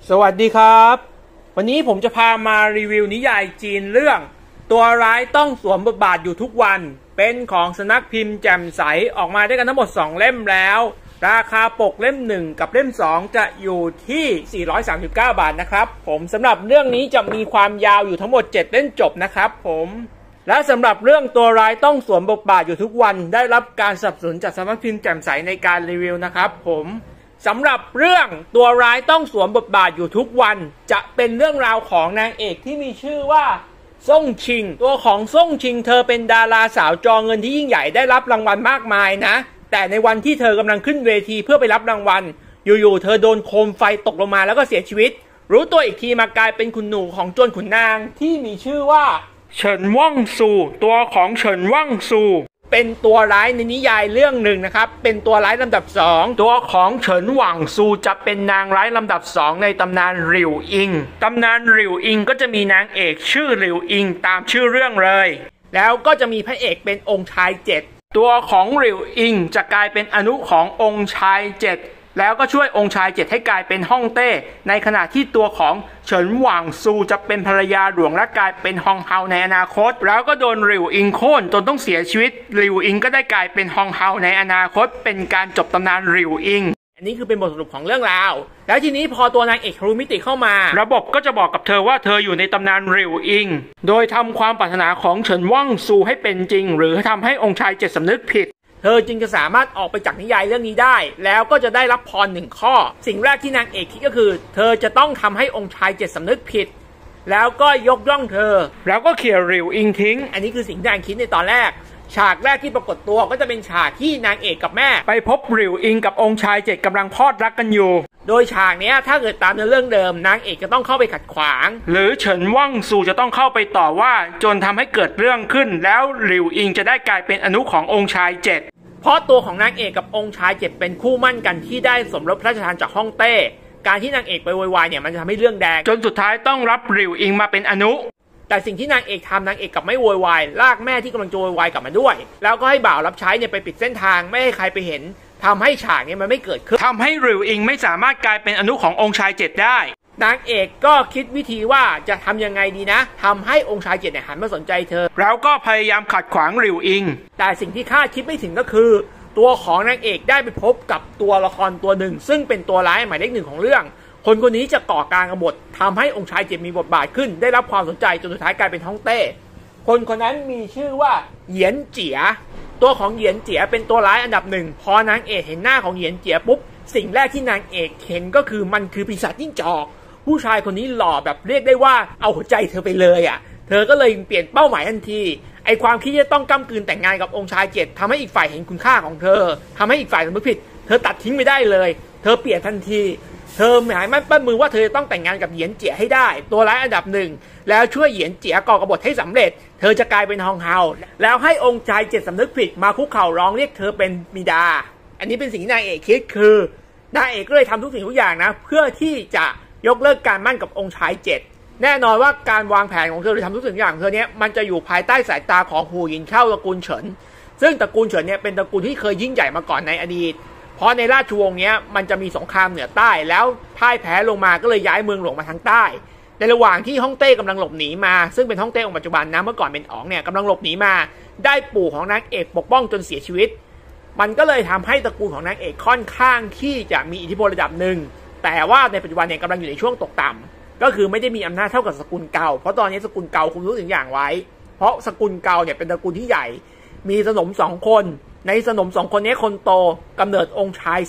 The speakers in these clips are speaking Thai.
สวัสดีครับวันนี้ผมจะพามารีวิวนิยายจีนเรื่องตัวร้ายต้องสวมบทบาทอยู่ทุกวันเป็นของสำนักพิมพ์แจ่มใสออกมาได้กันทั้งหมด2เล่มแล้วราคาปกเล่ม1กับเล่ม2จะอยู่ที่439 บาทนะครับผมสำหรับเรื่องนี้จะมีความยาวอยู่ทั้งหมด7เล่มจบนะครับผมและสำหรับเรื่องตัวร้ายต้องสวมบทบาทอยู่ทุกวันได้รับการสนับสนุนจากสำนักพิมพ์แจ่มใสในการรีวิวนะครับผมสำหรับเรื่องตัวร้ายต้องสวมบทบาทอยู่ทุกวันจะเป็นเรื่องราวของนางเอกที่มีชื่อว่าซ่งชิงตัวของซ่งชิงเธอเป็นดาราสาวจอเงินที่ยิ่งใหญ่ได้รับรางวัลมากมายนะแต่ในวันที่เธอกำลังขึ้นเวทีเพื่อไปรับรางวัลอยู่ๆเธอโดนโคมไฟตกลงมาแล้วก็เสียชีวิตรู้ตัวอีกทีมากลายเป็นขุนหนูของโจรขุนนางที่มีชื่อว่าเฉินว่างซูตัวของเฉินว่างซูเป็นตัวร้ายในนิยายเรื่องหนึ่งนะครับเป็นตัวร้ายลำดับ2ตัวของเฉินหว่างซูจะเป็นนางร้ายลำดับ2ในตำนานหลิวอิงตำนานหลิวอิงก็จะมีนางเอกชื่อหลิวอิงตามชื่อเรื่องเลยแล้วก็จะมีพระเอกเป็นองค์ชาย7ตัวของหลิวอิงจะกลายเป็นอนุขององค์ชาย7แล้วก็ช่วยองค์ชาย7ให้กลายเป็นฮ่องเต้ในขณะที่ตัวของเฉินหว่างซูจะเป็นภรรยาหลวงและกลายเป็นฮองเฮาในอนาคตแล้วก็โดนหลิวอิงโค่นจนต้องเสียชีวิตหลิวอิงก็ได้กลายเป็นฮองเฮาในอนาคตเป็นการจบตำนานหลิวอิงอันนี้คือเป็นบทสรุปของเรื่องราวแล้วทีนี้พอตัวนางเอกรู้มิติเข้ามาระบบก็จะบอกกับเธอว่าเธออยู่ในตำนานหลิวอิงโดยทำความปรารถนาของเฉินว่างซูให้เป็นจริงหรือทำให้องค์ชาย7สำนึกผิดเธอจึงจะสามารถออกไปจากนิยายเรื่องนี้ได้แล้วก็จะได้รับพร1ข้อสิ่งแรกที่นางเอกคิดก็คือเธอจะต้องทำให้องค์ชาย7สำนึกผิดแล้วก็ยกย่องเธอแล้วก็เคลียร์หลิวอิงทิ้งอันนี้คือสิ่งที่นางคิดในตอนแรกฉากแรกที่ปรากฏตัวก็จะเป็นฉากที่นางเอกกับแม่ไปพบหลิวอิงกับองค์ชาย7กำลังพลอดรักกันอยู่โดยฉากนี้ถ้าเกิดตามในเรื่องเดิมนางเอกจะต้องเข้าไปขัดขวางหรือเฉินว่างซูจะต้องเข้าไปต่อว่าจนทำให้เกิดเรื่องขึ้นแล้วหลิวอิงจะได้กลายเป็นอนุขององค์ชาย7เพราะตัวของนางเอกกับองค์ชาย7เป็นคู่มั่นกันที่ได้สมรสพระราชทานจากฮ่องเต้การที่นางเอกไปโวยวายเนี่ยมันจะทำให้เรื่องแดงจนสุดท้ายต้องรับหลิวอิงมาเป็นอนุแต่สิ่งที่นางเอกทำนางเอกกลับไม่โวยวายลากแม่ที่กำลังจะโวยวายกลับมาด้วยแล้วก็ให้บ่าวรับใช้เนี่ยไปปิดเส้นทางไม่ให้ใครไปเห็นทำให้ฉากนี้มันไม่เกิดขึ้นทำให้หลิวอิงไม่สามารถกลายเป็นอนุขององค์ชาย7ได้นางเอกก็คิดวิธีว่าจะทำยังไงดีนะทำให้องค์ชาย7เนี่ยหันมาสนใจเธอแล้วก็พยายามขัดขวางหลิวอิงแต่สิ่งที่คาดคิดไม่ถึงก็คือตัวของนางเอกได้ไปพบกับตัวละครตัวหนึ่งซึ่งเป็นตัวร้ายหมายเลข1ของเรื่องคนคนนี้จะก่อการกบฏทำให้องค์ชาย7มีบทบาทขึ้นได้รับความสนใจจนสุดท้ายกลายเป็นฮ่องเต้คนคนนั้นมีชื่อว่าเหยียนเจี๋ยตัวของเหยียนเจี๋ยเป็นตัวร้ายอันดับ1พอนางเอกเห็นหน้าของเหยียนเจี๋ยปุ๊บสิ่งแรกที่นางเอกเห็นก็คือมันคือปีศาจจิ้งจอกผู้ชายคนนี้หล่อแบบเรียกได้ว่าเอาหัวใจเธอไปเลยอ่ะเธอก็เลยเปลี่ยนเป้าหมายทันทีไอความคิดจะต้องก้ำกลืนแต่งงานกับองค์ชาย7ทำให้อีกฝ่ายเห็นคุณค่าของเธอทำให้อีกฝ่ายสำนึกผิดเธอตัดทิ้งไม่ได้เลยเธอเปลี่ยนทันทีเธอหมายมั่นปั้นมือว่าเธอต้องแต่งงานกับเหยียนเจี๋ยให้ได้ตัวร้ายอันดับ1แล้วช่วยเหยียนเจี๋ยก่อกบฏให้สำเร็จเธอจะกลายเป็นฮองเฮาแล้วให้องค์ชาย7สำนึกผิดมาคุกเข่าร้องเรียกเธอเป็นบิดาอันนี้เป็นสิ่งที่นางเอกคิดคือนางเอกก็เลยทำทุกสิ่งทุกอย่างนะเพื่อที่จะยกเลิกการมั่นกับองค์ชาย7แน่นอนว่าการวางแผนของเธอหรือทำทุกสิ่งอย่างเธอเนี้ยมันจะอยู่ภายใต้สายตาของหูหยินเข้าตระกูลเฉินซึ่งตระกูลเฉินเนี่ยเป็นตระกูลที่เคยยิ่งใหญ่มาก่อนในอดีตเพราะในราชวงศ์เนี้ยมันจะมีสงครามเหนือใต้แล้วพ่ายแพ้ลงมาก็เลยย้ายเมืองหลวงมาทางใต้ในระหว่างที่ฮ่องเต้กำลังหลบหนีมาซึ่งเป็นฮ่องเต้องค์ปัจจุบันนะเมื่อก่อนเป็นอ๋องเนี่ยกำลังหลบหนีมาได้ปู่ของนางเอกปกป้องจนเสียชีวิตมันก็เลยทำให้ตระกูลของนางเอกค่อนข้างที่จะมีอิทธิพลระดับหนึ่งแต่ว่าในปัจจุบันเนี่ยกำลังอยู่ในช่วงตกต่ำก็คือไม่ได้มีอำนาจเท่ากับสกุลเก่าเพราะตอนนี้สกุลเก่าคุมทุกสิ่งอย่างไว้เพราะสกุลเก่าเนี่ยเป็นตระกูลที่ใหญ่มีสนม2คนในสนม2คนนี้คนโตกำเนิดองค์ชาย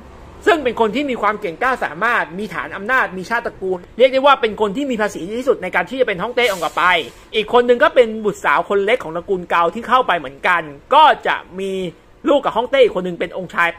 3ซึ่งเป็นคนที่มีความเก่งกล้าสามารถมีฐานอำนาจมีชาติตระกูลเรียกได้ว่าเป็นคนที่มีภาษีที่สุดในการที่จะเป็นฮ่องเต้องค์ต่อไปอีกคนหนึ่งก็เป็นบุตรสาวคนเล็กของตระกูลเก่าที่เข้าไปเหมือนกันก็จะมีลูกกับฮ่องเต้คนหนึ่งเป็นองค์ชาย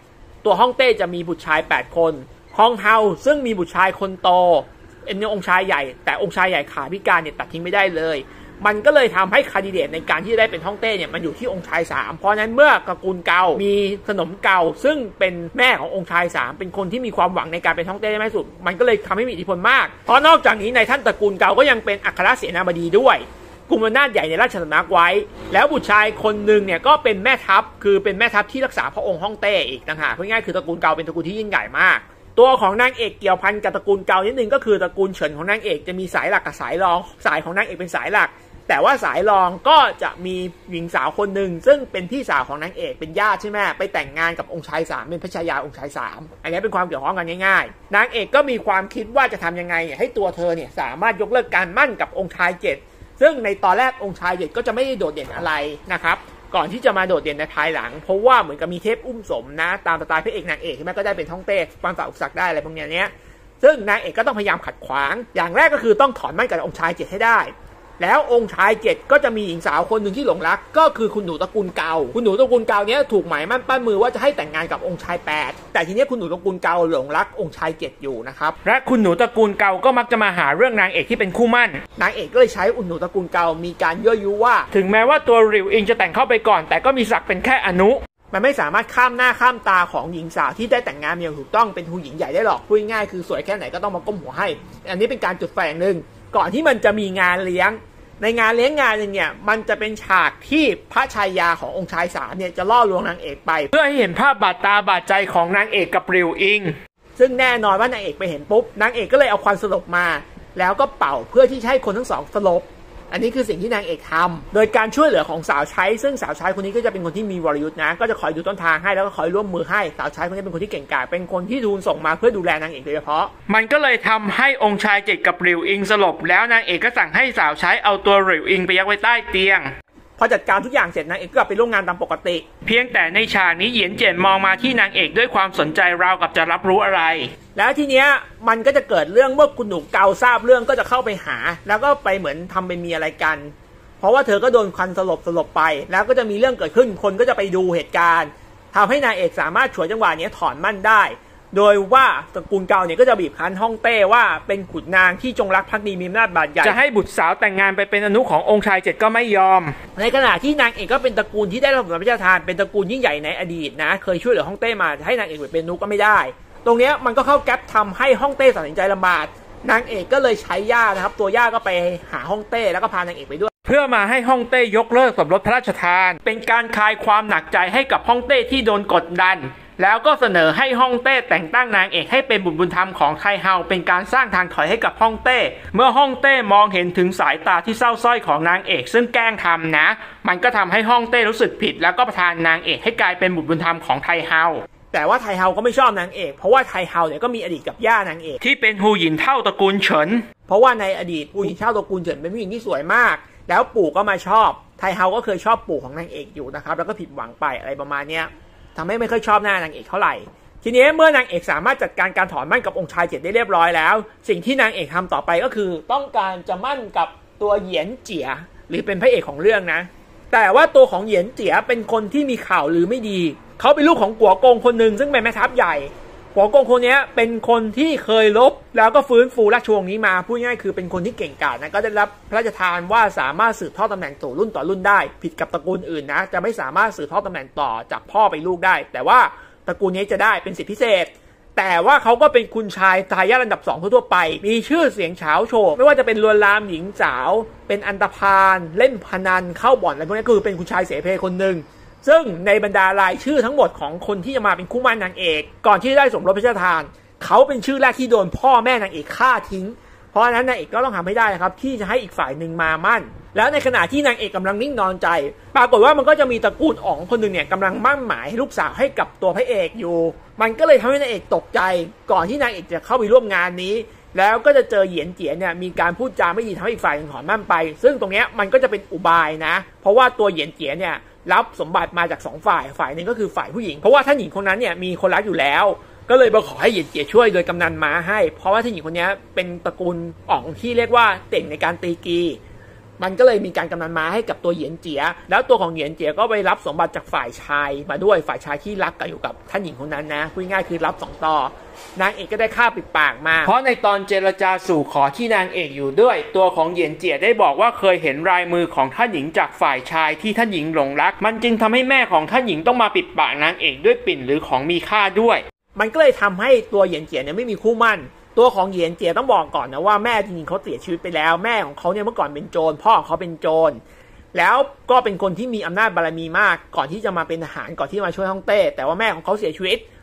8ตัวฮ่องเต้จะมีบุตรชาย8คนฮองเฮาซึ่งมีบุตรชายคนโตเป็นองค์ชายใหญ่แต่องค์ชายใหญ่ขาพิการเนี่ยตัดทิ้งไม่ได้เลยมันก็เลยทำให้คานดิเดตในการที่จะได้เป็นฮ่องเต้เนี่ยมันอยู่ที่องค์ชาย3เพราะนั้นเมื่อตระกูลเก่ามีขนมเก่าซึ่งเป็นแม่ขององค์ชาย3เป็นคนที่มีความหวังในการเป็นฮ่องเต้ได้มากสุดมันก็เลยทำให้มีอิทธิพลมากเพราะนอกจากนี้ในท่านตระกูลเก่าก็ยังเป็นอัครเสนาบดีด้วยกุมอำนาจใหญ่ในราชสำนักไว้แล้วบุตรชายคนหนึ่งเนี่ยก็เป็นแม่ทัพคือเป็นแม่ทัพที่รักษาพระองค์ฮ่องเต้อีกต่างหากพูดง่ายคือตระกูลเก่าเป็นตระกูลที่ยิ่งใหญ่มากตัวของนางเอกเกี่ยวพันกับตระกูลเกานิดนึงก็คือตระกูลเฉินของนางเอกจะมีสายหลักกับสายรองสายของนางเอกเป็นสายหลักแต่ว่าสายรองก็จะมีหญิงสาวคนหนึ่งซึ่งเป็นพี่สาวของนางเอกเป็นญาติใช่ไหมไปแต่งงานกับองค์ชาย3เป็นพระชายาองค์ชาย3อันนี้เป็นความเกี่ยวข้องกันง่ายๆนางเอกก็มีความคิดว่าจะทำยังไงให้ตัวเธอเนี่ยสามารถยกเลิกการมั่นกับองค์ชาย7ซึ่งในตอนแรกองค์ชาย7ก็จะไม่ได้โดดเด่นอะไรนะครับก่อนที่จะมาโดดเด่นในภายหลังเพราะว่าเหมือนกับมีเทพอุ้มสมนะตามสไตล์พระเอกนางเอกใช่ไหมก็ได้เป็นท่องเต้ความฝ่าอุปสรรคได้อะไรพวกเนี้ยซึ่งนางเอกก็ต้องพยายามขัดขวางอย่างแรกก็คือต้องถอนมั่นกับองค์ชาย7ให้ได้แล้วองค์ชาย7ก็จะมีหญิงสาวคนหนึ่งที่หลงรักก็คือคุณหนูตระกูลเกาคุณหนูตระกูลเกาเนี้ยถูกหมายมั่นปั้นมือว่าจะให้แต่งงานกับองค์ชาย8แต่ทีนี้คุณหนูตระกูลเกาหลงรักองค์ชาย7อยู่นะครับและคุณหนูตระกูลเกาก็มักจะมาหาเรื่องนางเอกที่เป็นคู่มั่นนางเอกก็เลยใช้คุณหนูตระกูลเกามีการยั่วยุว่าถึงแม้ว่าตัวริวอิงจะแต่งเข้าไปก่อนแต่ก็มีศักดิ์เป็นแค่อนุมันไม่สามารถข้ามหน้าข้ามตาของหญิงสาวที่ได้แต่งงานอย่างถูกต้องเป็นผู้หญิงใหญ่ได้หรอกพูดง่ายคือสวยแค่ไหนก็ต้องมาก้มหัวให้อันนี้เป็นการจุดไฟอย่างหนึ่งก่อนที่มันจะมีงานเลี้ยงในงานเลี้ยงงานนึงเนี่ยมันจะเป็นฉากที่พระชายาขององค์ชาย3เนี่ยจะล่อลวงนางเอกไปเพื่อให้เห็นภาพบาดตาบาดใจของนางเอกกับริวอิงซึ่งแน่นอนว่านางเอกไปเห็นปุ๊บนางเอกก็เลยเอาควันสลบมาแล้วก็เป่าเพื่อที่ให้คนทั้งสองสลบอันนี้คือสิ่งที่นางเอกทำโดยการช่วยเหลือของสาวใช้ซึ่งสาวใช้คนนี้ก็จะเป็นคนที่มีวรยุทธ์นะก็จะคอยดูต้นทางให้แล้วก็คอยร่วมมือให้สาวใช้คนนี้เป็นคนที่เก่งกาจเป็นคนที่ทูลส่งมาเพื่อดูแลนางเอกโดยเฉพาะมันก็เลยทำให้องค์ชาย7กับริวอิงสลบแล้วนางเอกก็สั่งให้สาวใช้เอาตัวริวอิงไปยัดไว้ใต้เตียงพอจัดการทุกอย่างเสร็จนางเอกก็กลับไปร่วมงานตามปกติเพียงแต่ในฉากนี้เหยียนเจินมองมาที่นางเอกด้วยความสนใจราวกับจะรับรู้อะไรแล้วทีเนี้ยมันก็จะเกิดเรื่องเมื่อคุณหนูเกาทราบเรื่องก็จะเข้าไปหาแล้วก็ไปเหมือนทำเป็นมีอะไรกันเพราะว่าเธอก็โดนควันสลบไปแล้วก็จะมีเรื่องเกิดขึ้นคนก็จะไปดูเหตุการณ์ทำให้นางเอกสามารถฉวยจังหวะนี้ถอนมั่นได้โดยว่าตระกูลเกาเนี่ยก็จะบีบคั้นฮ่องเต้ว่าเป็นขุนนางที่จงรักภักดีมีอำนาจบาดใหญ่จะให้บุตรสาวแต่งงานไปเป็นอนุขององค์ชาย7ก็ไม่ยอมในขณะที่นางเอกก็เป็นตระกูลที่ได้รับสมรสพระราชทานเป็นตระกูลยิ่งใหญ่ในอดีตนะเคยช่วยเหลือฮ่องเต้มาให้นางเอกไปเป็นอนุก็ไม่ได้ตรงนี้มันก็เข้าแก๊ปทำให้ฮ่องเต้ตัดสินใจลำบากนางเอกก็เลยใช้ย่านะครับตัวย่าก็ไปหาฮ่องเต้แล้วก็พานางเอกไปด้วยเพื่อมาให้ฮ่องเต้ยกเลิกสมรสพระราชทานเป็นการคลายความหนักใจให้กับฮ่องเต้ที่โดนกดดันแล้วก็เสนอให้ฮ่องเต้แต่งตั้งนางเอกให้เป็นบุตรบุญธรรมของไทเฮาเป็นการสร้างทางถอยให้กับฮ่องเต้เมื่อฮ่องเต้มองเห็นถึงสายตาที่เศร้าส้อยของนางเอกซึ่งแกล้งทำนะมันก็ทำให้ฮ่องเต้รู้สึกผิดแล้วก็ประทานนางเอกให้กลายเป็นบุตรบุญธรรมของไทเฮาแต่ว่าไทเฮาก็ไม่ชอบนางเอกเพราะว่าไทเฮาเนี่ยก็มีอดีตกับย่านางเอกที่เป็นฮูหยินเท่าตระกูลเฉินเพราะว่าในอดีตฮูหยินเท่าตระกูลเฉินเป็นผู้หญิงที่สวยมากแล้วปู่ก็มาชอบไทเฮาก็เคยชอบปู่ของนางเอกอยู่นะครับแล้วก็ผิดหวังไปอะไรประมาณนี้ทำให้ไม่ค่อยชอบหน้านางเอกเท่าไหร่ทีนี้เมื่อนางเอกสามารถจัดการถอนมั่นกับองค์ชาย7ได้เรียบร้อยแล้วสิ่งที่นางเอกทำต่อไปก็คือต้องการจะมั่นกับตัวเหยียนเจี๋ยหรือเป็นพระเอกของเรื่องนะแต่ว่าตัวของเหยียนเจี๋ยเป็นคนที่มีข่าวลือไม่ดีเขาเป็นลูกของกัวกงคนหนึ่งซึ่งเป็นแม่ทัพใหญ่กัวกงคนนี้เป็นคนที่เคยลบแล้วก็ฟื้นฟูราชวงศ์นี้มาพูดง่ายคือเป็นคนที่เก่งกาจนะก็ได้รับพระราชทานว่าสามารถสืบทอดตำแหน่งรุ่นต่อรุ่นได้ผิดกับตระกูลอื่นนะจะไม่สามารถสืบทอดตำแหน่งต่อจากพ่อไปลูกได้แต่ว่าตระกูลนี้จะได้เป็นสิทธิพิเศษแต่ว่าเขาก็เป็นคุณชายทายาทอันดับ2ทั่วไปมีชื่อเสียงเฉาโฉบไม่ว่าจะเป็นลวนลามหญิงสาวเป็นอันธพาลเล่นพนันเข้าบ่อนอะไรพวกนี้คือเป็นคุณชายเสเพคนหนึ่งซึ่งในบรรดารายชื่อทั้งหมดของคนที่จะมาเป็นคู่มั่นนางเอกก่อนที่ได้สมรสพระราชทานเขาเป็นชื่อแรกที่โดนพ่อแม่นางเอกฆ่าทิ้งเพราะฉะนั้นนางเอกก็ต้องทำให้ได้นะครับที่จะให้อีกฝ่ายหนึ่งมามั่นแล้วในขณะที่นางเอกกำลังนิ่งนอนใจปรากฏว่ามันก็จะมีตระกูลอ๋องคนหนึ่งเนี่ยกำลังมั่นหมายให้ลูกสาวให้กับตัวพระเอกอยู่มันก็เลยทำให้นางเอกตกใจก่อนที่นางเอกจะเข้าไปร่วมงานนี้แล้วก็จะเจอเหยียนเจี๋ยเนี่ยมีการพูดจาไม่ดีทำให้อีกฝ่ายหนึ่งถอนมั่นไปซึ่งตรงนี้มันก็จะเป็นอุบายนะเพราะว่าตัวเหยียนเจี๋ยเนี่ยรับสมบัติมาจาก2ฝ่ายหนึ่งก็คือฝ่ายผู้หญิงเพราะว่าท่านหญิงคนนั้นเนี่ยมีคนรักอยู่แล้วก็เลยมาขอให้เหยียนเจี๋ยช่วยโดยกำนันม้าให้เพราะว่าท่านหญิงคนนี้เป็นตระกูลอ๋องที่เรียกว่าเต่งในการตีกีมันก็เลยมีการกำนันม้าให้กับตัวเหยียนเจี๋ยแล้วตัวของเหยียนเจี๋ยก็ไปรับสมบัติจากฝ่ายชายมาด้วยฝ่ายชายที่รักกันอยู่กับท่านหญิงคนนั้นนะพูดง่ายคือรับ2ต่อนางเอกก็ได้ค่าปิดปากมาเพราะในตอนเจรจาสู่ขอที่นางเอกอยู่ด้วยตัวของเหยียนเจี๋ยได้บอกว่าเคยเห็นลายมือของท่านหญิงจากฝ่ายชายที่ท่านหญิงหลงรักมันจึงทำให้แม่ของท่านหญิงต้องมาปิดปากนางเอกด้วยปิ่นหรือของมีค่าด้วยมันก็เลยทำให้ตัวเหยียนเจี๋ยเนี่ยไม่มีคู่มั่นตัวของเหยียนเจี๋ยต้องบอกก่อนนะว่าแม่จริงๆเขาเสียชีวิตไปแล้วแม่ของเขาเนี่ยเมื่อก่อนเป็นโจรพ่อของเขาเป็นโจรแล้วก็เป็นคนที่มีอำนาจบารมีมากก่อนที่จะมาเป็นทหารก่อนที่มาช่วยฮ่องเต้แต่ว่าแม่ของเขาเสียชีวิต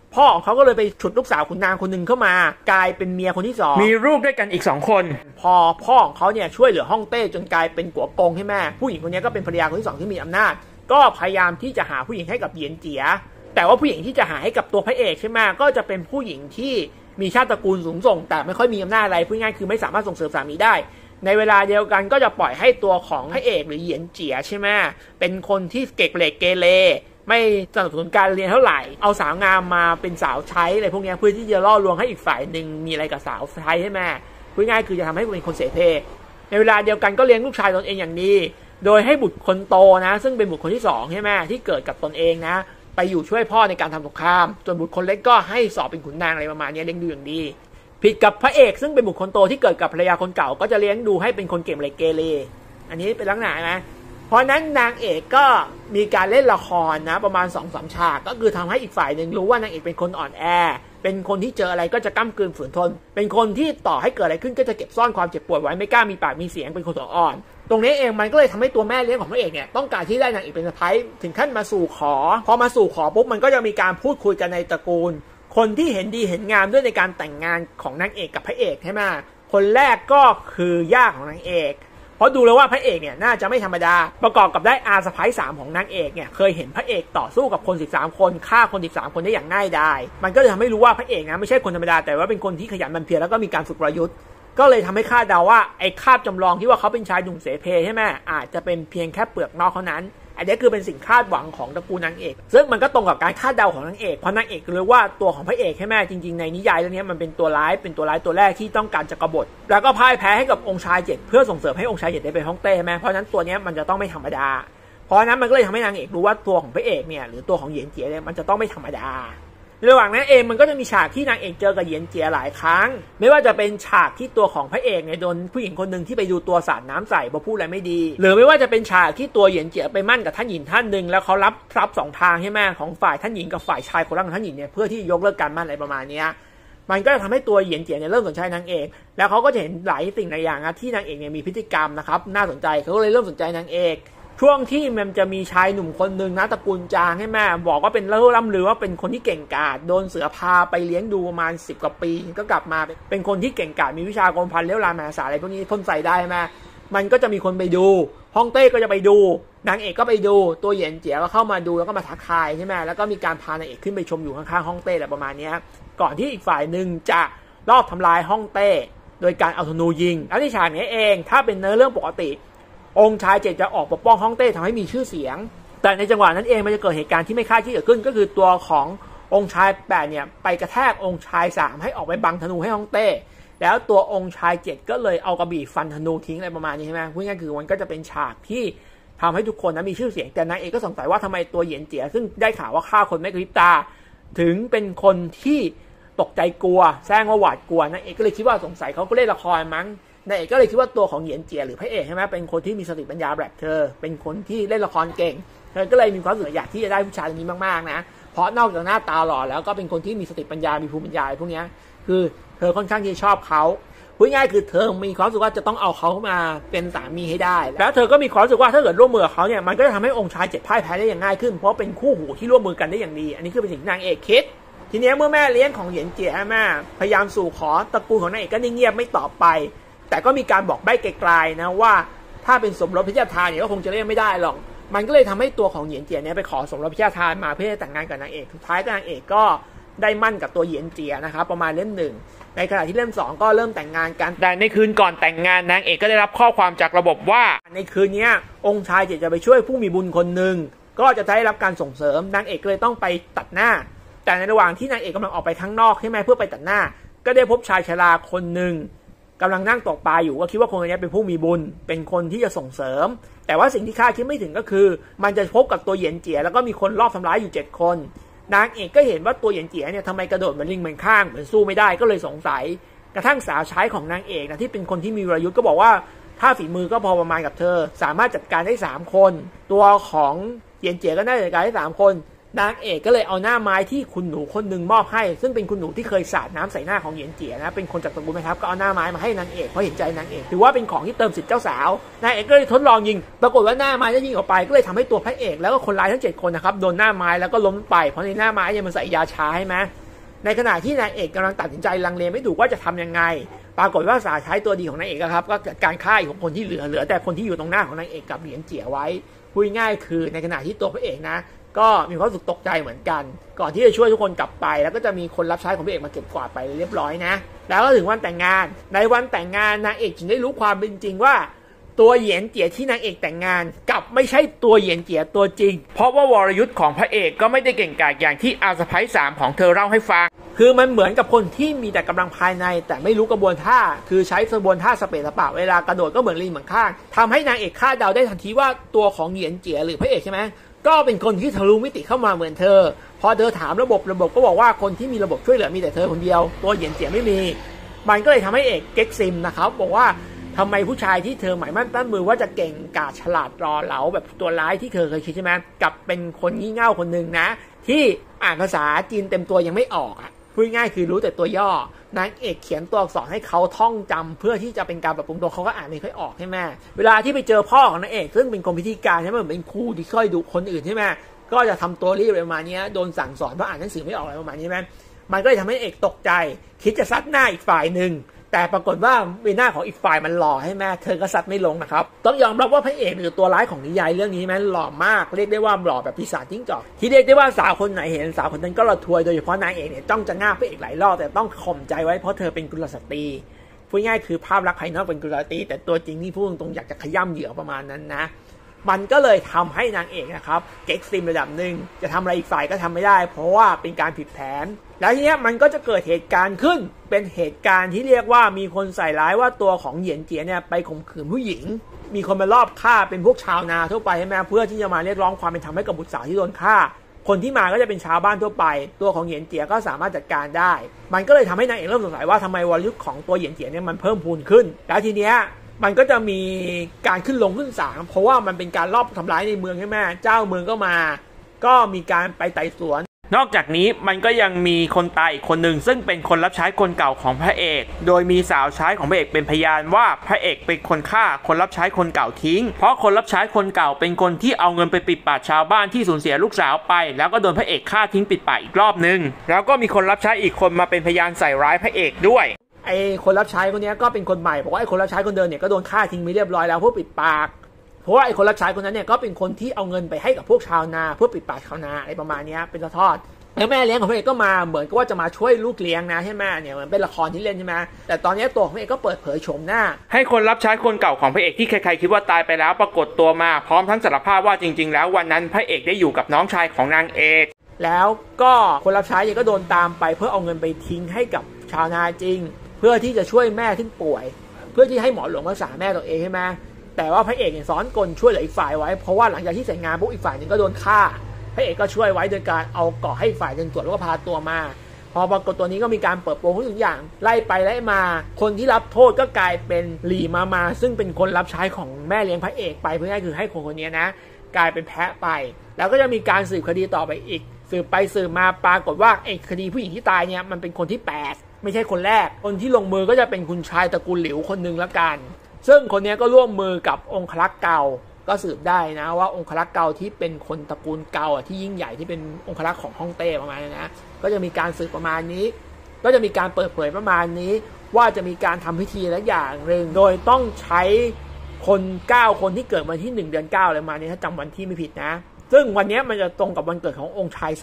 พ่อของเขาก็เลยไปฉุดลูกสาวขุนนางคนหนึ่งเข้ามากลายเป็นเมียคนที่2 มีลูกด้วยกันอีก2 คนพอพ่อของเขาเนี่ยช่วยเหลือฮ่องเต้จนกลายเป็นกัวกงให้แม่ผู้หญิงคนนี้ก็เป็นภรรยาคนที่2ที่มีอำนาจก็พยายามที่จะหาผู้หญิงให้กับเหยียนเจียแต่ว่าผู้หญิงที่จะหาให้กับตัวพระเอกใช่ไหมก็จะเป็นผู้หญิงที่มีชาติตระกูลสูงส่งแต่ไม่ค่อยมีอำนาจอะไรพูดง่ายคือไม่สามารถส่งเสริมสามีได้ในเวลาเดียวกันก็จะปล่อยให้ตัวของพระเอกหรือเหยียนเจียใช่ไหมเป็นคนที่เกเรไม่สนับสนุนการเรียนเท่าไหร่เอาสาวงามมาเป็นสาวใช้อะไรพวกนี้เพื่อที่จะล่อลวงให้อีกฝ่ายหนึ่งมีอะไรกับสาวใช้ใช่ไหมพูดง่ายคือจะทำให้เป็นคนเสเพในเวลาเดียวกันก็เลี้ยงลูกชายตนเองอย่างดีโดยให้บุตรคนโตนะซึ่งเป็นบุตรคนที่2ใช่ไหมที่เกิดกับตนเองนะไปอยู่ช่วยพ่อในการทำสงครามจนบุตรคนเล็กก็ให้สอบเป็นขุนนางอะไรประมาณนี้เลี้ยงดูอย่างดีผิดกับพระเอกซึ่งเป็นบุตรคนโตที่เกิดกับภรรยาคนเก่าก็จะเลี้ยงดูให้เป็นคนเกเรอันนี้เป็นลักษณะนะเพราะนั้นนางเอกก็มีการเล่นละครนะประมาณ 2-3 ฉากก็คือทำให้อีกฝ่ายหนึ่งรู้ว่านางเอกเป็นคนอ่อนแอเป็นคนที่เจออะไรก็จะก้ำกลืนฝืนทนเป็นคนที่ต่อให้เกิดอะไรขึ้นก็จะเก็บซ่อนความเจ็บปวดไว้ไม่กล้ามีปากมีเสียงเป็นคนอ่อนตรงนี้เองมันก็เลยทำให้ตัวแม่เลี้ยงของพระเอกเนี่ยต้องการที่ได้นางเอกเป็นสะใภ้ถึงขั้นมาสู่ขอพอมาสู่ขอปุ๊บมันก็จะมีการพูดคุยกันในตระกูลคนที่เห็นดีเห็นงามด้วยในการแต่งงานของนางเอกกับพระเอกใช่ไหมคนแรกก็คือย่าของนางเอกเพราะดูแล้วว่าพระเอกเนี่ยน่าจะไม่ธรรมดาประกอบกับได้อาสะใภ้3ของนางเอกเนี่ยเคยเห็นพระเอกต่อสู้กับคน13คนฆ่าคน13คนได้อย่างง่ายดายมันก็เลยทำให้รู้ว่าพระเอกนะไม่ใช่คนธรรมดาแต่ว่าเป็นคนที่ขยันหมั่นเพียรแล้วก็มีการฝึกประยุทธ์ก็เลยทำให้คาดเดาว่าไอ้คาบจำลองที่ว่าเขาเป็นชายหนุ่มเสเพใช่ไหมอาจจะเป็นเพียงแค่เปลือกนอกเท่านั้นอันนี้คือเป็นสิ่งคาดหวังของตระกูลนางเอกซึ่งมันก็ตรงกับการคาดเดาของนางเอกเพราะนางเอกรู้ว่าตัวของพระเอกใช่ไหมจริงๆในนิยายเรื่องนี้มันเป็นตัวร้ายตัวแรกที่ต้องการจะกบฏแล้วก็พ่ายแพ้ให้กับองค์ชาย7เพื่อส่งเสริมให้องค์ชาย7ได้ไปฮ่องเต้ใช่ไหมเพราะฉะนั้นตัวนี้มันจะต้องไม่ธรรมดาเพราะนั้นมันก็เลยทำให้นางเอกรู้ว่าตัวของพระเอกเนี่ยหรือตัวของเหยียนเจียเนี่ยมันจะต้องไม่ธรรมดาระหว่างนั้นเองมันก็จะมีฉากที่นางเอกเจอกับเหยียนเจียหลายครั้งไม่ว่าจะเป็นฉากที่ตัวของพระเอกเนี่ยโดนผู้หญิงคนหนึ่งที่ไปดูตัวสาดน้ำใส่พอพูดอะไรไม่ดีหรือไม่ว่าจะเป็นฉากที่ตัวเหยียนเจียไปมั่นกับท่านหญิงท่านหนึ่งแล้วเขารับทรัพย์2 ทางใช่ไหมของฝ่ายท่านหญิงกับฝ่ายชายคนรักของท่านหญิงเนี่ยเพื่อที่ยกเลิกการมั่นอะไรประมาณนี้มันก็จะทำให้ตัวเหยียนเจียเนี่ยเริ่มสนใจนางเอกแล้วเขาก็จะเห็นหลายสิ่งหลายอย่างที่นางเอกเนี่ยมีพฤติกรรมนะครับน่าสนใจเขาก็เลยเริ่มสนใจนางเอกช่วงที่มันจะมีชายหนุ่มคนหนึ่งนะตระกูลจางให้แม่บอกว่าเป็นเล่าล่ำลือว่าเป็นคนที่เก่งกาจโดนเสือพาไปเลี้ยงดูประมาณ10 กว่าปีก็กลับมาเป็นคนที่เก่งกาจมีวิชากรมพันเลี้ยวลามหาศาลอะไรพวกนี้พ่นใส่ได้แม่มันก็จะมีคนไปดูฮ่องเต้ก็จะไปดูนางเอกก็ไปดูตัวเหยียนเจียก็เข้ามาดูแล้วก็มาทักทายใช่ไหมแล้วก็มีการพานางเอกขึ้นไปชมอยู่ข้างๆฮ่องเต้อะไรประมาณนี้ก่อนที่อีกฝ่ายหนึ่งจะรอบทำลายฮ่องเต้โดยการเอาธนูยิงแล้วที่ฉากนี้เองถ้าเป็นเนื้อเรื่องปกติองค์ชาย7จะออกปกป้องฮ่องเต้ทำให้มีชื่อเสียงแต่ในจังหวะนั้นเองมันจะเกิดเหตุการณ์ที่ไม่คาดคิดเกิดขึ้นก็คือตัวขององค์ชาย8เนี่ยไปกระแทกองค์ชาย3ให้ออกไปบังธนูให้ฮ่องเต้แล้วตัวองค์ชาย7ก็เลยเอากระบี่ฟันธนูทิ้งอะไรประมาณนี้ใช่ไหมพูดง่ายๆคือมันก็จะเป็นฉากที่ทำให้ทุกคนนั้นมีชื่อเสียงแต่นางเอกก็สงสัยว่าทำไมตัวเหยียนเจียซึ่งได้ข่าวว่าฆ่าคนไม่กระพริบตาถึงเป็นคนที่ตกใจกลัวแซงว่าหวาดกลัวนางเอกก็เลยคิดว่าสงสัยเขาก็เล่นละครมั้งนางเอกก็เลยคิดว่าตัวของเหยียนเจียหรือพระเอกใช่ไหมเป็นคนที่มีสติปัญญาแบบเธอเป็นคนที่เล่นละครเก่งเธอก็เลยมีความรู้สึกอยากที่จะได้ผู้ชายคนนี้มากๆนะเพราะนอกจากหน้าตาหล่อแล้วก็เป็นคนที่มีสติปัญญามีภูมิปัญญาพวกนี้คือเธอค่อนข้างที่ชอบเขาพูดง่ายคือเธอมีความรู้สึกว่าจะต้องเอาเขามาเป็นสามีให้ได้แล้วเธอก็มีความรู้สึกว่าถ้าเกิดร่วมมือกับเขาเนี่ยมันก็จะทำให้องค์ชาย7พ่ายแพ้ได้อย่างง่ายขึ้นเพราะเป็นคู่หูที่ร่วมมือกันได้อย่างดีอันนี้คือเป็นสิ่งที่นางเอกคิดทีนี้เมื่อแม่เลี้ยงของเหยียนเจียแม่พยายามสู่ขอตระกูลของนางเอกก็นิ่งเงียบไม่ตอบไปแต่ก็มีการบอกใบ้ไกลๆนะว่าถ้าเป็นสมรสพระเจ้าทานเนี่ยก็คงจะเล่นไม่ได้หรอกมันก็เลยทำให้ตัวของเหยียนเจียเนี่ยไปขอสมรสพระเจ้าทานมาเพื่อแต่งงานกับนางเอกสุดท้ายนางเอกก็ได้มั่นกับตัวเหยียนเจียนะครับประมาณเล่ม 1ในขณะที่เล่ม 2ก็เริ่มแต่งงานกันแต่ในคืนก่อนแต่งงานนางเอกก็ได้รับข้อความจากระบบว่าในคืนนี้องค์ชายจะไปช่วยผู้มีบุญคนหนึ่งก็จะได้รับการส่งเสริมนางเอกเลยต้องไปตัดหน้าแต่ในระหว่างที่นางเอกกำลังออกไปข้างนอกใช่ไหมเพื่อไปตัดหน้าก็ได้พบชายชราคนหนึ่งกำลังนั่งตกปลาอยู่ก็คิดว่าคนนี้เป็นผู้มีบุญเป็นคนที่จะส่งเสริมแต่ว่าสิ่งที่คาดคิดไม่ถึงก็คือมันจะพบกับตัวเหยียนเจียแล้วก็มีคนรอบทำร้ายอยู่7 คนนางเอกก็เห็นว่าตัวเหยียนเจียเนี่ยทำไมกระโดดเหมือนลิงเหมือนข้างเหมือนสู้ไม่ได้ก็เลยสงสัยกระทั่งสาวใช้ของนางเอกนะที่เป็นคนที่มีวรยุทธ์ก็บอกว่าถ้าฝีมือก็พอประมาณกับเธอสามารถจัดการได้3 คนตัวของเหยียนเจียก็น่าจะจัดการได้3 คนนางเอกก็เลยเอาหน้าไม้ที่คุณหนูคนหนึ่งมอบให้ซึ่งเป็นคุณหนูที่เคยสาดน้ำใส่หน้าของเหยียนเจี๋ยนะเป็นคนจากตระกูลแม่ทัพก็เอาหน้าไม้มาให้นางเอกเพราะเห็นใจนางเอกถือว่าเป็นของที่เติมสิทธิ์เจ้าสาวนางเอกก็เลยทดลองยิงปรากฏว่าหน้าไม้ได้ยิงออกไปก็เลยทำให้ตัวพระเอกแล้วก็คนร้ายทั้ง7คนนะครับโดนหน้าไม้แล้วก็ล้มไปเพราะในหน้าไม้เนี่ยมันใส่ยาชาให้ไหมในขณะที่นางเอกกำลังตัดสินใจลังเลไม่ถูกว่าจะทำยังไงปรากฏว่าสาใช้ตัวดีของนางเอกครับก็จัดการฆ่าอีกคนที่เหลือแต่คนที่อยู่ตรงหน้าของนางเอกกับเหรียญเจี๋ยไว้พูดง่ายคือในขณะที่ตัวพระเอกนะก็มีความรู้สึกตกใจเหมือนกันก่อนที่จะช่วยทุกคนกลับไปแล้วก็จะมีคนรับใช้ของพระเอกมาเก็บกวาดไปเรียบร้อยนะแล้วก็ถึงวันแต่งงานในวันแต่งงานนางเอกจึงได้รู้ความเป็นจริงว่าตัวเหยียนเจี๋ยที่นางเอกแต่งงานกับไม่ใช่ตัวเหยียนเจี๋ยตัวจริงเพราะว่าวรยุทธ์ของพระเอกก็ไม่ได้เก่งกาจอย่างที่อาสะใภ้3ของเธอเล่าให้ฟังคือมันเหมือนกับคนที่มีแต่กำลังภายในแต่ไม่รู้กระบวนท่าคือใช้กระบวนท่าสเปซสปะเวลากระโดดก็เหมือนลิงเหมือนข้างทำให้นางเอกคาดเดาได้ทันทีว่าตัวของเหยียนเจี๋ยหรือพระเอกใช่ไหมก็เป็นคนที่ทะลุมิติเข้ามาเหมือนเธอพอเธอถามระบบก็บอกว่าคนที่มีระบบช่วยเหลือมีแต่เธอคนเดียวตัวเหยียนเจี๋ยไม่มีมันก็เลยทำให้เอกเก็กซิมนะครับบอกว่าทำไมผู้ชายที่เธอหมายมั่นปั้นมือว่าจะเก่งกาจฉลาดรอเหลาแบบตัวร้ายที่เธอเคยคิดใช่ไหมกับเป็นคนงี่เง่าคนหนึ่งนะที่อ่านภาษาจีนเต็มตัวยังไม่ออกพูดง่ายคือรู้แต่ตัวย่อนางเอกเขียนตัวอักษรให้เขาท่องจำเพื่อที่จะเป็นการปรับปรุงตัวเขาก็อ่านไม่ค่อยออกใช่ไหมเวลาที่ไปเจอพ่อของนางเอกซึ่งเป็นคนพิธีการใช่ไหมเป็นครูที่ค่อยดุคนอื่นใช่ไหมก็จะทำตัวรีบประมาณนี้โดนสั่งสอนเพราะอ่านหนังสือไม่ออกอะไรประมาณนี้ใช่ไหมมันก็เลยทำให้เอกตกใจคิดจะซัดหน้าอีกฝ่ายหนึ่งแต่ปรากฏว่าใบหน้าของอีกฝ่ายมันหล่อให้แม่เธอก็ซัดไม่ลงนะครับต้องยอมรับว่าพระเอกหรือตัวร้ายของนิยายเรื่องนี้แม่หล่อมากเรียกได้ว่าหล่อแบบปีศาจจิ้งจอกที่เรียกได้ว่าสาวคนไหนเห็นสาวคนนั้นก็ระทวยโดยเฉพาะนางเอกเนี่ยต้องจะง่าพระเอกหลายรอบแต่ต้องข่มใจไว้เพราะเธอเป็นกุลสตรีพูดง่ายคือภาพลักษณ์ภายนอกเป็นกุลสตรีแต่ตัวจริงนี่พูดตรงๆอยากจะขย้ำเหยื่อประมาณนั้นนะมันก็เลยทำให้นางเอกนะครับเก็กซิมระดับหนึ่งจะทำอะไรอีกฝ่ายก็ทำไม่ได้เพราะว่าเป็นการผิดแผนแล้วทีนี้มันก็จะเกิดเหตุการณ์ขึ้นเป็นเหตุการณ์ที่เรียกว่ามีคนใส่ร้ายว่าตัวของเหยียนเจี๋ยเนี่ยไปข่มขืนผู้หญิงมีคนมาลอบฆ่าเป็นพวกชาวนาทั่วไปใช่ไหมเพื่อที่จะมาเรียกร้องความเป็นธรรมให้กับบุตรสาวที่โดนฆ่าคนที่มาก็จะเป็นชาวบ้านทั่วไปตัวของเหยียนเจี๋ยก็สามารถจัดการได้มันก็เลยทำให้นางเอกเริ่มสงสัยว่าทำไมวรยุทธ์ของตัวเหยียนเจี๋ยเนี่ยมันเพิ่มพูนขึ้นแล้วทีเนี้ยมันก็จะมีการขึ้นลงขึ้นศาลเพราะว่ามันเป็นการลอบทำร้ายในเมืองใช่ไหมเจ้าเมืองก็มาก็มีการไปไต่สวนนอกจากนี้มันก็ยังมีคนตายอีกคนหนึ่งซึ่งเป็นคนรับใช้คนเก่าของพระเอกโดยมีสาวใช้ของพระเอกเป็นพยานว่าพระเอกเป็นคนฆ่าคนรับใช้คนเก่าทิ้งเพราะคนรับใช้คนเก่าเป็นคนที่เอาเงินไปปิดปากชาวบ้านที่สูญเสียลูกสาวไปแล้วก็โดนพระเอกฆ่าทิ้งปิดปากอีกรอบนึงแล้วก็มีคนรับใช้อีกคนมาเป็นพยานใส่ร้ายพระเอกด้วยไอ้คนรับใช้คนนี้ก็เป็นคนใหม่บอกว่าไอ้คนรับใช้คนเดิมเนี่ยก็โดนฆ่าทิ้งไปเรียบร้อยแล้วเพื่อปิดปากเพราะว่าไอ้คนรับใช้คนนั้นเนี่ยก็เป็นคนที่เอาเงินไปให้กับพวกชาวนาเพื่อปิดปากชาวนาอะไรประมาณนี้เป็นทอดแล้วแม่เลี้ยงของพระเอกก็มาเหมือนกับว่าจะมาช่วยลูกเลี้ยงนะใช่ไหมเนี่ยเหมือนเป็นละครที่เล่นใช่ไหมแต่ตอนนี้ตัวของพระเอกก็เปิดเผยโฉมหน้าให้คนรับใช้คนเก่าของพระเอกที่ใครๆคิดว่าตายไปแล้วปรากฏตัวมาพร้อมทั้งสารภาพว่าจริงๆแล้ววันนั้นพระเอกได้อยู่กับน้องชายของนางเอกแล้วก็คนรับใช้ก็โดนตามไปเพื่อเอาเงินไปทิ้งให้กับชาวนาจริงเพื่อที่จะช่วยแม่ที่ป่วยเพื่อที่ให้หมอหลวงรักษาแม่ตัวเองใช่ไหมแต่ว่าพระเอกเนี่ยซ้อนกลช่วยเหลืออีกฝ่ายไว้เพราะว่าหลังจากที่เสร็จงานปุ๊บอีกฝ่ายนึงก็โดนฆ่าพระเอกก็ช่วยไว้โดยการเอาเกาะให้ฝ่ายนึงตรวจแล้วก็พาตัวมาพอปรากฏตัวนี้ก็มีการเปิดโปงทุกอย่างไล่ไปไล่มาคนที่รับโทษก็กลายเป็นหลี่มาซึ่งเป็นคนรับใช้ของแม่เลี้ยงพระเอกไปเพื่อให้คือให้คนนี้นะกลายเป็นแพะไปแล้วก็จะมีการสืบคดีต่อไปอีกสืบไปสืบมาปรากฏว่าไอ้คดีผู้หญิงที่ตายเนี่ยมันเป็นคนที่8ไม่ใช่คนแรกคนที่ลงมือก็จะเป็นคุณชายตระกูลหลิวคนหนึ่งละกันซึ่งคนนี้ก็ร่วมมือกับองครักษ์เก่าก็สืบได้นะว่าองครักษ์เก่าที่เป็นคนตระกูลเก่าที่ยิ่งใหญ่ที่เป็นองครักษ์ของฮ่องเต้ประมาณนี้นะก็จะมีการสืบประมาณนี้ก็จะมีการเปิดเผยประมาณนี้ว่าจะมีการทำพิธีและอย่างหนึ่งโดยต้องใช้คน9คนที่เกิดวันที่1 เดือน 9อะไรมานี้ถ้าจำวันที่ไม่ผิดนะซึ่งวันนี้มันจะตรงกับวันเกิดขององค์ชาย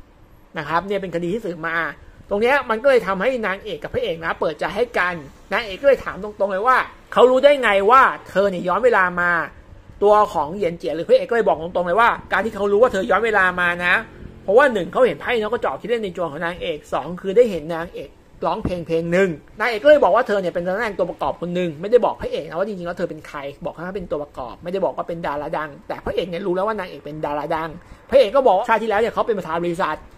3นะครับเนี่ยเป็นคดีที่สืบมาตรงนี้มันก็เลยทำให้นางเอกกับพระเอกนะเปิดใจให้กันนางเอกก็เลยถามตรงๆเลยว่าเขารู้ได้ไงว่าเธอเนี่ยย้อนเวลามาตัวของเหยียนเจี๋ยหรือพระเอกก็เลยบอกตรงๆเลยว่าการที่เขารู้ว่าเธอย้อนเวลามานะเพราะว่า1เขาเห็นไพ่นกกระจอกที่เล่นในจอของนางเอก2คือได้เห็นนางเอกร้องเพลงหนึ่งนางเอกก็เลยบอกว่าเธอเนี่ยเป็นนักแสดงตัวประกอบคนหนึ่งไม่ได้บอกพระเอกนะว่าจริงๆแล้วเธอเป็นใครบอกแค่ว่าเป็นตัวประกอบไม่ได้บอกว่าเป็นดาราดังแต่พระเอกเนี่ยรู้แล้วว่านางเอกเป็นดาราดังพระเอกก็บอกชาติที่แล้วเนี่ยเขาเป็นประธานบริษัท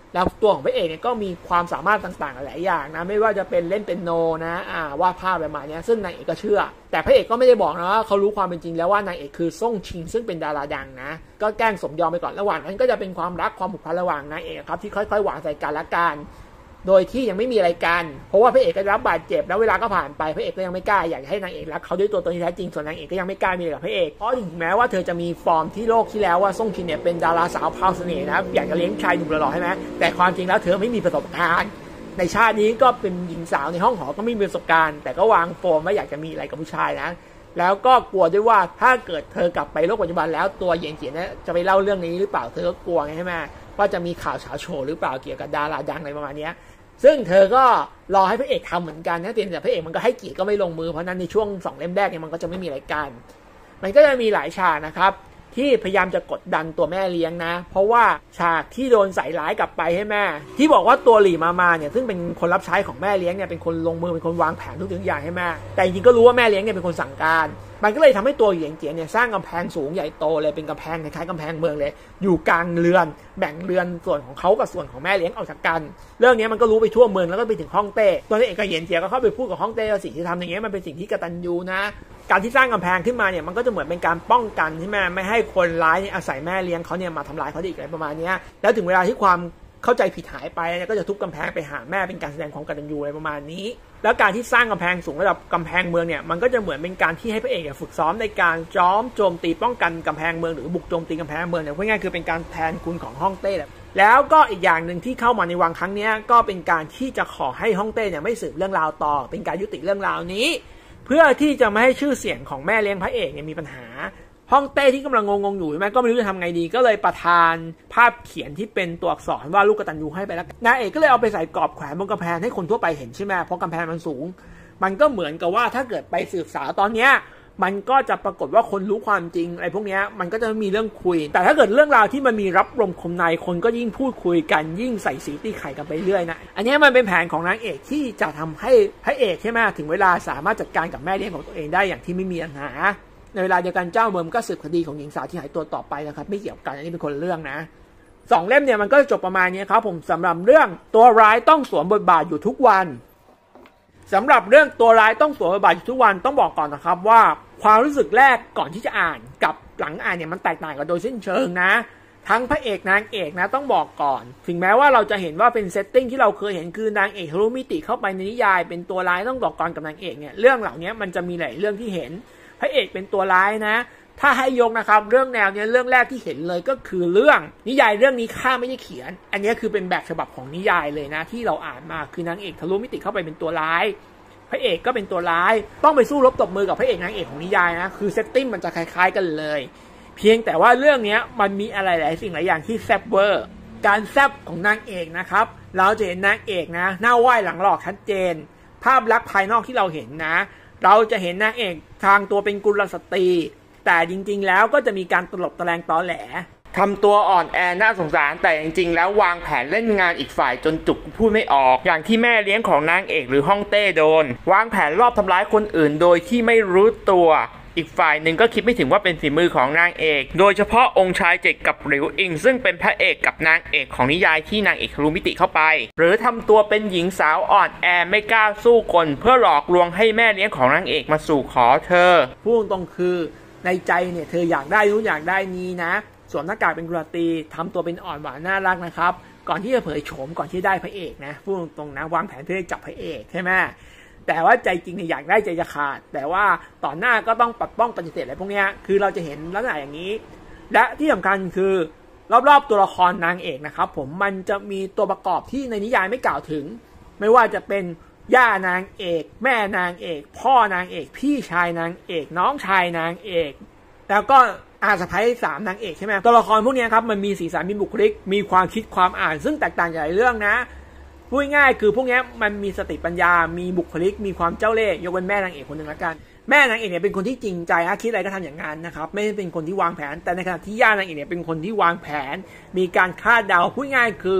แล้วตัวของพระเอกเนี่ยก็มีความสามารถต่างๆหลายอย่างนะไม่ว่าจะเป็นเล่นเปียโนนะวาดภาพประมาณนี้ซึ่งนางเอกก็เชื่อแต่พระเอกก็ไม่ได้บอกนะว่าเขารู้ความเป็นจริงแล้วว่านางเอกคือซ่งชิงซึ่งเป็นดาราดังนะก็แกล้งสมยอมไปก่อนระหว่างนั้นก็จะเป็นความรักความผูกพันระหว่างนางเอกครับที่ค่อยๆหวานใส่กันและกันโดยที่ยังไม่มีอะไรกันเพราะว่าพระเอกก็รับบาดเจ็บแล้วเวลาก็ผ่านไปพระเอกก็ยังไม่กล้าอยากให้นางเอกรักเขาด้วยตัวตนที่แท้จริงส่วนนางเอกก็ยังไม่กล้ามีอะไรกับพระเอกเพราะถึงแม้ว่าเธอจะมีฟอร์มที่โลกที่แล้วว่าซ่งชินเนี่ยเป็นดาราสาวพราวเสน่ห์นะอยากจะเลี้ยงชายหนุ่มหล่อๆใช่ไหมแต่ความจริงแล้วเธอไม่มีประสบการณ์ในชาตินี้ก็เป็นหญิงสาวในห้องหอก็ไม่มีประสบการณ์แต่ก็วางโฟมว่าอยากจะมีอะไรกับผู้ชายนะแล้วก็กลัวด้วยว่าถ้าเกิดเธอกลับไปโลกปัจจุบันแล้วตัวเหยียนเจียนเนี่ยจะไปเล่าเรื่องนี้หรือเปล่าเธอก็กลัวไงใช่ไหมว่าจะมีข่าวเฉาโชว์หรือเปล่าเกี่ยวกับดาราดังอะไรประมาณนี้ซึ่งเธอก็รอให้พระเอกทำเหมือนกันนะแต่พระเอกมันก็ให้เกียรติก็ไม่ลงมือเพราะนั้นในช่วง2 เล่มแรกเนี่ยมันก็จะไม่มีอะไรกันมันก็จะมีหลายฉากนะครับที่พยายามจะกดดันตัวแม่เลี้ยงนะเพราะว่าฉากที่โดนใส่ร้ายกลับไปให้แม่ที่บอกว่าตัวหลี่มาเนี่ยซึ่งเป็นคนรับใช้ของแม่เลี้ยงเนี่ยเป็นคนลงมือเป็นคนวางแผนทุกอย่างให้แม่แต่จริงๆก็รู้ว่าแม่เลี้ยงเนี่ยเป็นคนสั่งการมันก็เลยทำให้ตัวเหยียนเจียนเนี่ยสร้างกำแพงสูงใหญ่โตเลยเป็นกำแพงคล้ายๆกำแพงเมืองเลยอยู่กลางเรือนแบ่งเรือนส่วนของเขากับส่วนของแม่เลี้ยงออกจากกันเรื่องนี้มันก็รู้ไปทั่วเมืองแล้วก็ไปถึงฮ่องเต้ตัวเอกกับเหยียนเจียก็เข้าไปพูดกับฮ่องเต้ว่าสิ่งที่ทำอย่างเงี้ยมันเป็นสิ่งที่กตัญญูนะการที่สร้างกำแพงขึ้นมาเนี่ยมันก็จะเหมือนเป็นการป้องกันใช่ไหมไม่ให้คนร้ายอาศัยแม่เลี้ยงเขาเนี่ยมาทำร้ายเขาอีกอะไรประมาณนี้แล้วถึงเวลาที่ความเข้าใจผิดหายไปก็จะทุบกำแพงไปหาแม่เป็นการแสดงความกตัญญูอะไรประมาณนี้แล้วการที่สร้างกำแพงสูงระดับกำแพงเมืองเนี่ยมันก็จะเหมือนเป็นการที่ให้พระเอกฝึกซ้อมในการจ้อมโจมตีป้องกันกำแพงเมืองหรือบุกโจมตีกำแพงเมืองเนี่ยพูดง่ายคือเป็นการแทนคุณของฮ่องเต้แล้วก็อีกอย่างหนึ่งที่เข้ามาในวังครั้งนี้ก็เป็นการที่จะขอให้ฮ่องเต้เนี่ยไม่สืบเรื่องราวต่อเป็นการยุติเรื่องราวนี้เพื่อที่จะไม่ให้ชื่อเสียงของแม่เลี้ยงพระเอกเนี่ยมีปัญหาฮ่องเต้ที่กำลังงงอยู่ใช่ไหมก็ไม่รู้จะทำไงดีก็เลยประทานภาพเขียนที่เป็นตัวอักษรว่าลูกกตัญญูให้ไปแล้วนายเอกก็เลยเอาไปใส่กรอบแขวนบนกำแพงให้คนทั่วไปเห็นใช่ไหมเพราะกำแพงมันสูงมันก็เหมือนกับว่าถ้าเกิดไปสืบสาวตอนเนี้ยมันก็จะปรากฏว่าคนรู้ความจริงอะไรพวกนี้มันก็จะมีเรื่องคุยแต่ถ้าเกิดเรื่องราวที่มันมีรับลมคมในคนก็ยิ่งพูดคุยกันยิ่งใส่สีตีไข่กันไปเรื่อยนะอันนี้มันเป็นแผนของนางเอกที่จะทำให้พระเอกใช่ไหมถึงเวลาสามารถจัดการกับแม่เลี้ยงของตัวเองได้อย่างที่ไม่มีปัญหาในเวลาเดียวกันเจ้าเมืองก็สืบคดีของหญิงสาวที่หายตัวต่อไปนะครับไม่เกี่ยวกันอันนี้เป็นคนละเรื่องนะ2 เล่มเนี่ยมันก็จบประมาณนี้ครับผมสำหรับเรื่องตัวร้ายต้องสวมบทบาทอยู่ทุกวันสำหรับเรื่องตัวร้ายต้องสวมบทบาทอยู่ทุกวันต้องบอกก่อนนะครับว่าความรู้สึกแรกก่อนที่จะอ่านกับหลังอ่านเนี่ยมันแตกต่างกันโดยสิ้นเชิงนะทั้งพระเอกนางเอกนะต้องบอกก่อนถึงแม้ว่าเราจะเห็นว่าเป็นเซตติ้งที่เราเคยเห็นคือนางเอกทะลุมิติเข้าไปในนิยายเป็นตัวร้ายต้องบอกก่อนกับนางเอกเนี่ยเรื่องเหล่านี้มันจะมีหลายเรื่องที่เห็นพระเอกเป็นตัวร้ายนะถ้าให้ยกนะครับเรื่องแนวนี้เรื่องแรกที่เห็นเลยก็คือเรื่องนิยายเรื่องนี้ข้าไม่ได้เขียนอันนี้คือเป็นแบบฉบับของนิยายเลยนะที่เราอ่านมาคือนางเอกทะลุมิติเข้าไปเป็นตัวร้ายพระเอกก็เป็นตัวร้ายต้องไปสู้รบตบมือกับพระเอกนางเอกของนิยายนะคือเซตติ้งมันจะคล้ายๆกันเลยเพียงแต่ว่าเรื่องนี้มันมีอะไรหลายสิ่งหลายอย่างที่แซ่บเวอร์การแซ่บของนางเอกนะครับเราจะเห็นนางเอกนะหน้าไหว้หลังหลอกชัดเจนภาพลักษณ์ภายนอกที่เราเห็นนะเราจะเห็นนางเอกทางตัวเป็นกุลสตรีแต่จริงๆแล้วก็จะมีการตลบตะแลงตอแหลทำตัวอ่อนแอน่าสงสารแต่จริงๆแล้ววางแผนเล่นงานอีกฝ่ายจนจุกพูดไม่ออกอย่างที่แม่เลี้ยงของนางเอกหรือฮ่องเต้โดนวางแผนรอบทำร้ายคนอื่นโดยที่ไม่รู้ตัวอีกฝ่ายหนึ่งก็คิดไม่ถึงว่าเป็นฝีมือของนางเอกโดยเฉพาะองค์ชายเจ็ดกับหลิวอิงซึ่งเป็นพระเอกกับนางเอกของนิยายที่นางเอกทะลุมิติเข้าไปหรือทำตัวเป็นหญิงสาวอ่อนแอไม่กล้าสู้คนเพื่อหลอกลวงให้แม่เลี้ยงของนางเอกมาสู่ขอเธอพูดตรงคือในใจเนี่ยเธออยากได้รู้อยากได้นี้นะสวมหน้ากากเป็นกุลสตรีทำตัวเป็นอ่อนหวานน่ารักนะครับก่อนที่จะเผยโฉมก่อนที่ได้พระเอกนะพูดตรงๆนะวางแผนเพื่อจับพระเอกใช่ไหมแต่ว่าใจจริงเนี่ยอยากได้ใจจะขาดแต่ว่าต่อหน้าก็ต้องปัดป้องปฏิเสธอะไรพวกนี้คือเราจะเห็นลักษณะอย่างนี้และที่สำคัญคือรอบๆตัวละครนางเอกนะครับผมมันจะมีตัวประกอบที่ในนิยายไม่กล่าวถึงไม่ว่าจะเป็นย่านางเอกแม่นางเอกพ่อนางเอกพี่ชายนางเอกน้องชายนางเอกแล้วก็อาสะใภ้3นางเอกใช่ไหมตัวละครพวกนี้ครับมันมีสีสันมีบุคลิกมีความคิดความอ่านซึ่งแตกต่างจากเรื่องนะพูดง่ายคือพวกนี้มันมีสติปัญญามีบุคลิกมีความเจ้าเล่ห์ยกเว้นแม่นางเอกคนหนึ่งละกันแม่นางเอกเนี่ยเป็นคนที่จริงใจคิดอะไรก็ทำอย่างนั้นนะครับไม่ได้เป็นคนที่วางแผนแต่ในขณะที่ย่านางเอกเนี่ยเป็นคนที่วางแผนมีการคาดเดาพูดง่ายคือ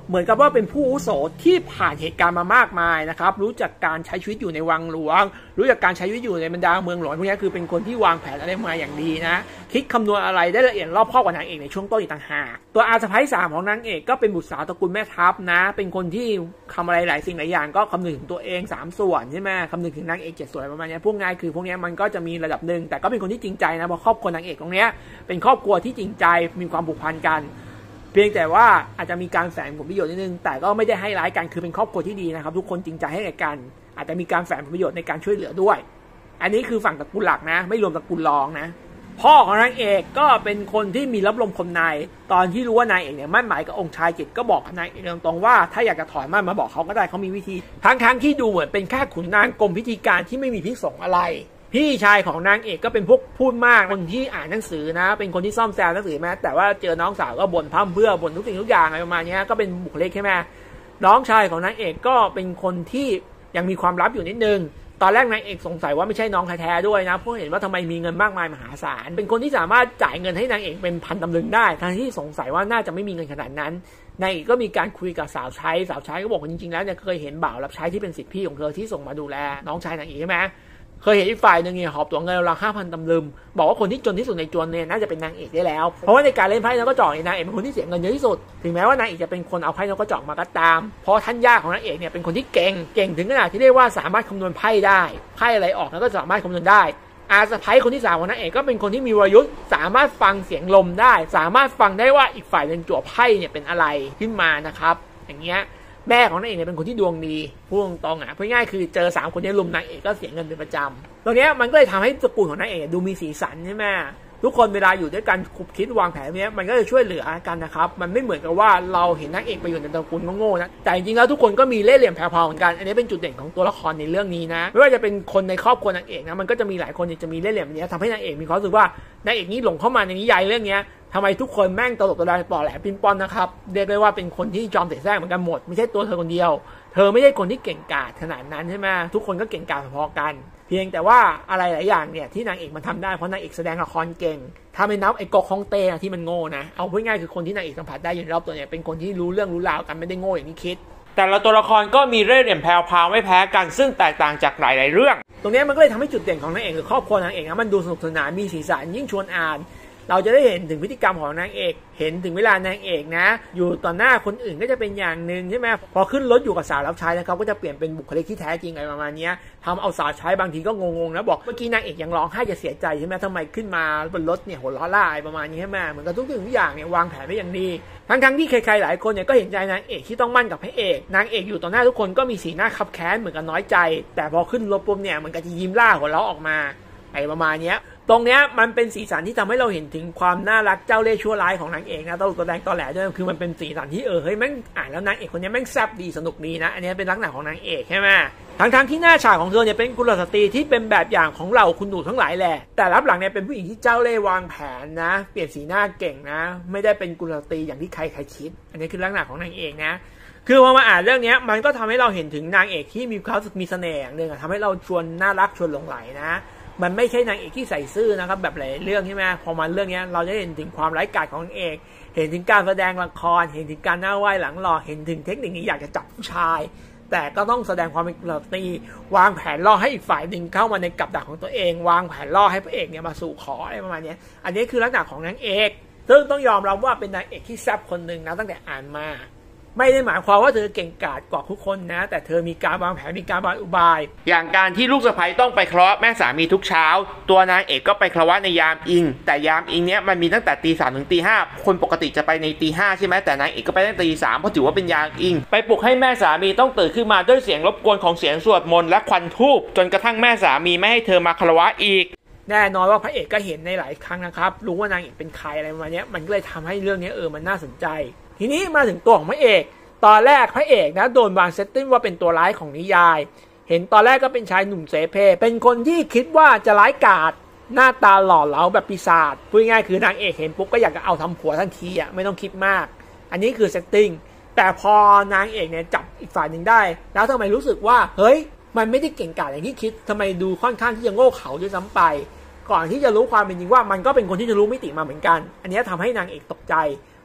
เหมือนกับว่าเป็นผู้อาวุโสที่ผ่านเหตุการณ์มามากมายนะครับรู้จักการใช้ชีวิตอยู่ในวังหลวงรู้จักการใช้ชีวิตอยู่ในบรรดาเมืองหลวงพวกนี้คือเป็นคนที่วางแผนอะไรมาอย่างดีนะคิดคำนวณอะไรได้ละเอียดรอบคอบกว่านางเอกในช่วงต้นอีกต่างหากตัวอาสะใภ้3ของนางเอกก็เป็นบุตรสาวตระกูลแม่ทัพนะเป็นคนที่ทำอะไรหลายสิ่งหลายอย่างก็คำนึงถึงตัวเอง3ส่วนใช่ไหมคำนึงถึงนางเอก7ส่วนประมาณนี้พวกง่ายคือพวกนี้มันก็จะมีระดับหนึ่งแต่ก็เป็นคนที่จริงใจนะเพราะครอบครัวนางเอกตรงนี้เป็นครอบครัวที่จริงใจมีความผูกพันกันเพียงแต่ว่าอาจจะมีการแฝงผลประโยชน์นิดนึงแต่ก็ไม่ได้ให้ร้ายกันคือเป็นครอบครัวที่ดีนะครับทุกคนจริงใจให้กันอาจจะมีการแฝงผลประโยชน์ในการช่วยเหลือด้วยอันนี้คือฝั่งตระกูลหลักนะไม่รวมตระกูลรองนะพ่อของนางเอกก็เป็นคนที่มีรับลมคมในตอนที่รู้ว่านายเอกเนี่ยมั่นหมายกับองค์ชายจิตก็บอกนายเอกตรงๆว่าถ้าอยากจะถอนมั่นมาบอกเขาก็ได้เขามีวิธีทั้งที่ดูเหมือนเป็นแค่ขุนนางกรมพิธีการที่ไม่มีพิษสงอะไรพี่ชายของนางเอกก็เป็นพวกพูดมากคนที่อ่านหนังสือนะเป็นคนที่ซ่อมแซมหนังสือแม้แต่ว่าเจอน้องสาวก็บ่นพร่ำเพื่อบ่นทุกสิ่งทุกอย่างอะไรประมาณนี้ก็เป็นบุคลิกใช่ไหมน้องชายของนางเอกก็เป็นคนที่ยังมีความลับอยู่นิดนึงตอนแรกนางเอกสงสัยว่าไม่ใช่น้องแท้ๆด้วยนะเพราะเห็นว่าทำไมมีเงินมากมายมหาศาลเป็นคนที่สามารถจ่ายเงินให้นางเอกเป็นพันตำลึงได้ทั้งที่สงสัยว่าน่าจะไม่มีเงินขนาดนั้นนางเอกก็มีการคุยกับสาวใช้ก็บอกว่าจริงๆแล้วเนี่ยเคยเห็นบ่าวรับใช้ที่เป็นศิษย์พี่ของเธอที่ส่งมาดูแลน้องชายนางเอกใช่ไหมเคยเห็นอีกฝ่ายหนึ่งเนี่ยหอบตัวเงินราคา5,000 ตำลึงบอกว่าคนที่จนที่สุดในจวนเนี่ยน่าจะเป็นนางเอกได้แล้วเพราะว่าในการเล่นไพ่นกกระจอกนางเอกเป็นคนที่เสียเงินเยอะที่สุดถึงแม้ว่านางเอกจะเป็นคนเอาไพ่นกกระจอกมาก็ตามเพราะท่านย่าของนางเอกเนี่ยเป็นคนที่เก่งถึงขนาดที่เรียกว่าสามารถคำนวณไพ่ได้ไพ่อะไรออกแล้วก็สามารถคำนวณได้อาสะใภ้คนที่3ของนางเอกก็เป็นคนที่มีวรยุทธ์สามารถฟังเสียงลมได้สามารถฟังได้ว่าอีกฝ่ายนึงจั่วไพ่เนี่ยเป็นอะไรขึ้นมานะครับอย่างเงี้ยแม่ของนางเอกเนี่ยเป็นคนที่ดวงดีพูดตรงๆพูดง่ายคือเจอ3คนนี้ลุมนางเอกก็เสียเงินเป็นประจำตรงนี้มันก็เลยทำให้ตระกูลของนางเอกดูมีสีสันใช่ไหมทุกคนเวลาอยู่ด้วยกันคิดวางแผนเนี้ยมันก็จะช่วยเหลือกันนะครับมันไม่เหมือนกับว่าเราเห็นนางเอกไปอยู่ในตระกูลโง่ๆนะแต่จริงๆแล้วทุกคนก็มีเล่ห์เหลี่ยมแผ่วๆเหมือนกันอันนี้เป็นจุดเด่นของตัวละครในเรื่องนี้นะไม่ว่าจะเป็นคนในครอบครัวนางเอกนะมันก็จะมีหลายคนที่จะมีเล่ห์เหลี่ยมนี้ทำให้นางเอกมีความรู้สึกว่านางเอกนี้หลงเข้ามาในนิยายเรื่องนี้ทำไมทุกคนแม่งตลกตลกปล่อแหลมปิ้นป้อนนะครับเรียกได้ว่าเป็นคนที่จอมเสแสร้งเหมือนกันหมดไม่ใช่ตัวเธอคนเดียวเธอไม่ใช่คนที่เก่งกาจขนาดนั้นใช่ไหมทุกคนก็เก่งกาจพอๆกันเพียงแต่ว่าอะไรหลายอย่างเนี่ยที่นางเอกมันทำได้เพราะนางเอกแสดงละครเก่งถ้าไม่นับไอ้กอกฮองเต้ที่มันโง่นะเอาพูดง่ายคือคนที่นางเอกสัมผัสได้อยู่รอบตัวเนี่ยเป็นคนที่รู้เรื่องรู้ราวกันไม่ได้โง่อย่างที่คิดแต่ละตัวละครก็มีเล่ห์เหลี่ยมแพรวๆไม่แพ้กันซึ่งแตกต่างจากหลายๆเรื่องตรงนี้มันก็เลยทำให้จุดเด่นของนางเอกหรือครอบครัวนางเอกนะมันดูสนุกสนานมีสีสันยิ่งชวนอ่านเราจะได้เห็นถึงพฤติกรรมของนางเอกเห็นถึงเวลานางเอกนะอยู่ต่อหน้าคนอื่นก็จะเป็นอย่างหนึ่งใช่ไหมพอขึ้นรถอยู่กับสาวรับใช้นะครับก็จะเปลี่ยนเป็นบุคลิกที่แท้จริงอะไรประมาณนี้ทำเอาสาวใช้บางทีก็งงๆนะบอกเมื่อกี้นางเอกยังร้องไห้จะเสียใจใช่ไหมทำไมขึ้นมาบนรถเนี่ยหัวล้อล่าอะไรประมาณนี้ใช่ไหมเหมือนกับทุกสิ่งทุกอย่างเนี่ยวางแผนไว้อย่างดีทั้งที่ใครๆหลายคนเนี่ยก็เห็นใจนางเอกที่ต้องมั่นกับพระเอกนางเอกอยู่ต่อหน้าทุกคนก็มีสีหน้าคับแค้นเหมือนกับน้อยใจแต่พอขึ้นรถปุ๊บเนี่ยเหมือนกับจะยิ้มล่าหัวเราะออกมาอะไรประมาณนี้ตรงเนี้ยมันเป็นสีสันที่ทำให้เราเห็นถึงความน่ารักเจ้าเล่ห์ชั่วร้ายของนางเอกนะตัวแดงตัวแหลด้วยคือมันเป็นสีสันที่เฮ้ยแม่งอ่านแล้วนางเอกคนนี้แม่งแซ่บดีสนุกดีนะอันนี้เป็นลักษณะของนางเอกใช่ไหมทั้งที่หน้าฉากของเธอเนี่ยเป็นกุลสตรีที่เป็นแบบอย่างของเราคุณหนูทั้งหลายแหละแต่รับหลังเนี่ยเป็นผู้หญิงที่เจ้าเล่ห์วางแผนนะเปลี่ยนสีหน้าเก่งนะไม่ได้เป็นกุลสตรีอย่างที่ใครคิดอันนี้คือลักษณะของนางเอกนะคือพอมาอ่านเรื่องนี้มันก็ทำให้เราเห็นถึงนางเอกที่มีความมีเสน่ห์อย่างหนึ่งทำให้เราชวนน่ารักชวนหลงไหลนะมันไม่ใช่นางเอกที่ใส่ซื่อนะครับแบบหลายเรื่องใช่ไหมพอมาเรื่องนี้เราจะเห็นถึงความไร้กาจของนางเอกเห็นถึงการแสดงละครเห็นถึงการหน้าไหว้หลังหล่อเห็นถึงเทคนิคนี้อยากจะจับผู้ชายแต่ก็ต้องแสดงความเป็นกุลสตรีวางแผนล่อให้อีกฝ่ายหนึ่งเข้ามาในกับดักของตัวเองวางแผนล่อให้พระเอกเนี่ยมาสู่ขออะไรประมาณนี้อันนี้คือลักษณะของนางเอกซึ่งต้องยอมรับว่าเป็นนางเอกที่แซ่บคนหนึ่งนะตั้งแต่อ่านมาไม่ได้หมายความว่าเธอเก่งกาจกว่าทุกคนนะแต่เธอมีการวางแผนมีการวางอุบายอย่างการที่ลูกสะใภ้ต้องไปเคราะห์แม่สามีทุกเช้าตัวนางเอกก็ไปเคราะห์ในยามอิงแต่ยามอิงเนี้ยมันมีตั้งแต่ตี 3 ถึงตี 5คนปกติจะไปในตี 5ใช่ไหมแต่นางเอกก็ไปตั้งแต่ตี 3เพราะถือว่าเป็นยามอิงไปปลุกให้แม่สามีต้องตื่นขึ้นมาด้วยเสียงรบกวนของเสียงสวดมนต์และควันธูปจนกระทั่งแม่สามีไม่ให้เธอมาเคราะห์อีกแน่นอนว่าพระเอกก็เห็นในหลายครั้งนะครับรู้ว่านางเอกเป็นใครอะไรประมาณนี้มันก็เลยทำให้เรื่องนี้มันน่าสนใจทีนี้มาถึงตัวของพระเอกตอนแรกพระเอกนะโดนวางเซตติ้งว่าเป็นตัวร้ายของนิยายเห็นตอนแรกก็เป็นชายหนุ่มเสเพเป็นคนที่คิดว่าจะร้ายกาจหน้าตาหล่อเหลาแบบปีศาจพูดง่ายคือนางเอกเห็นปุ๊บก็อยากจะเอาทำผัวทันทีไม่ต้องคิดมากอันนี้คือเซตติ้งแต่พอนางเอกเนี่ยจับอีกฝ่ายหนึ่งได้แล้วทำไมรู้สึกว่าเฮ้ยมันไม่ได้เก่งกาจอย่างที่คิดทำไมดูค่อนข้างที่จะโง่เขลาด้วยซ้ำไปก่อนที่จะรู้ความเป็นจริงว่ามันก็เป็นคนที่จะรู้มิติมาเหมือนกันอันนี้ทำให้นางเอกตกใจค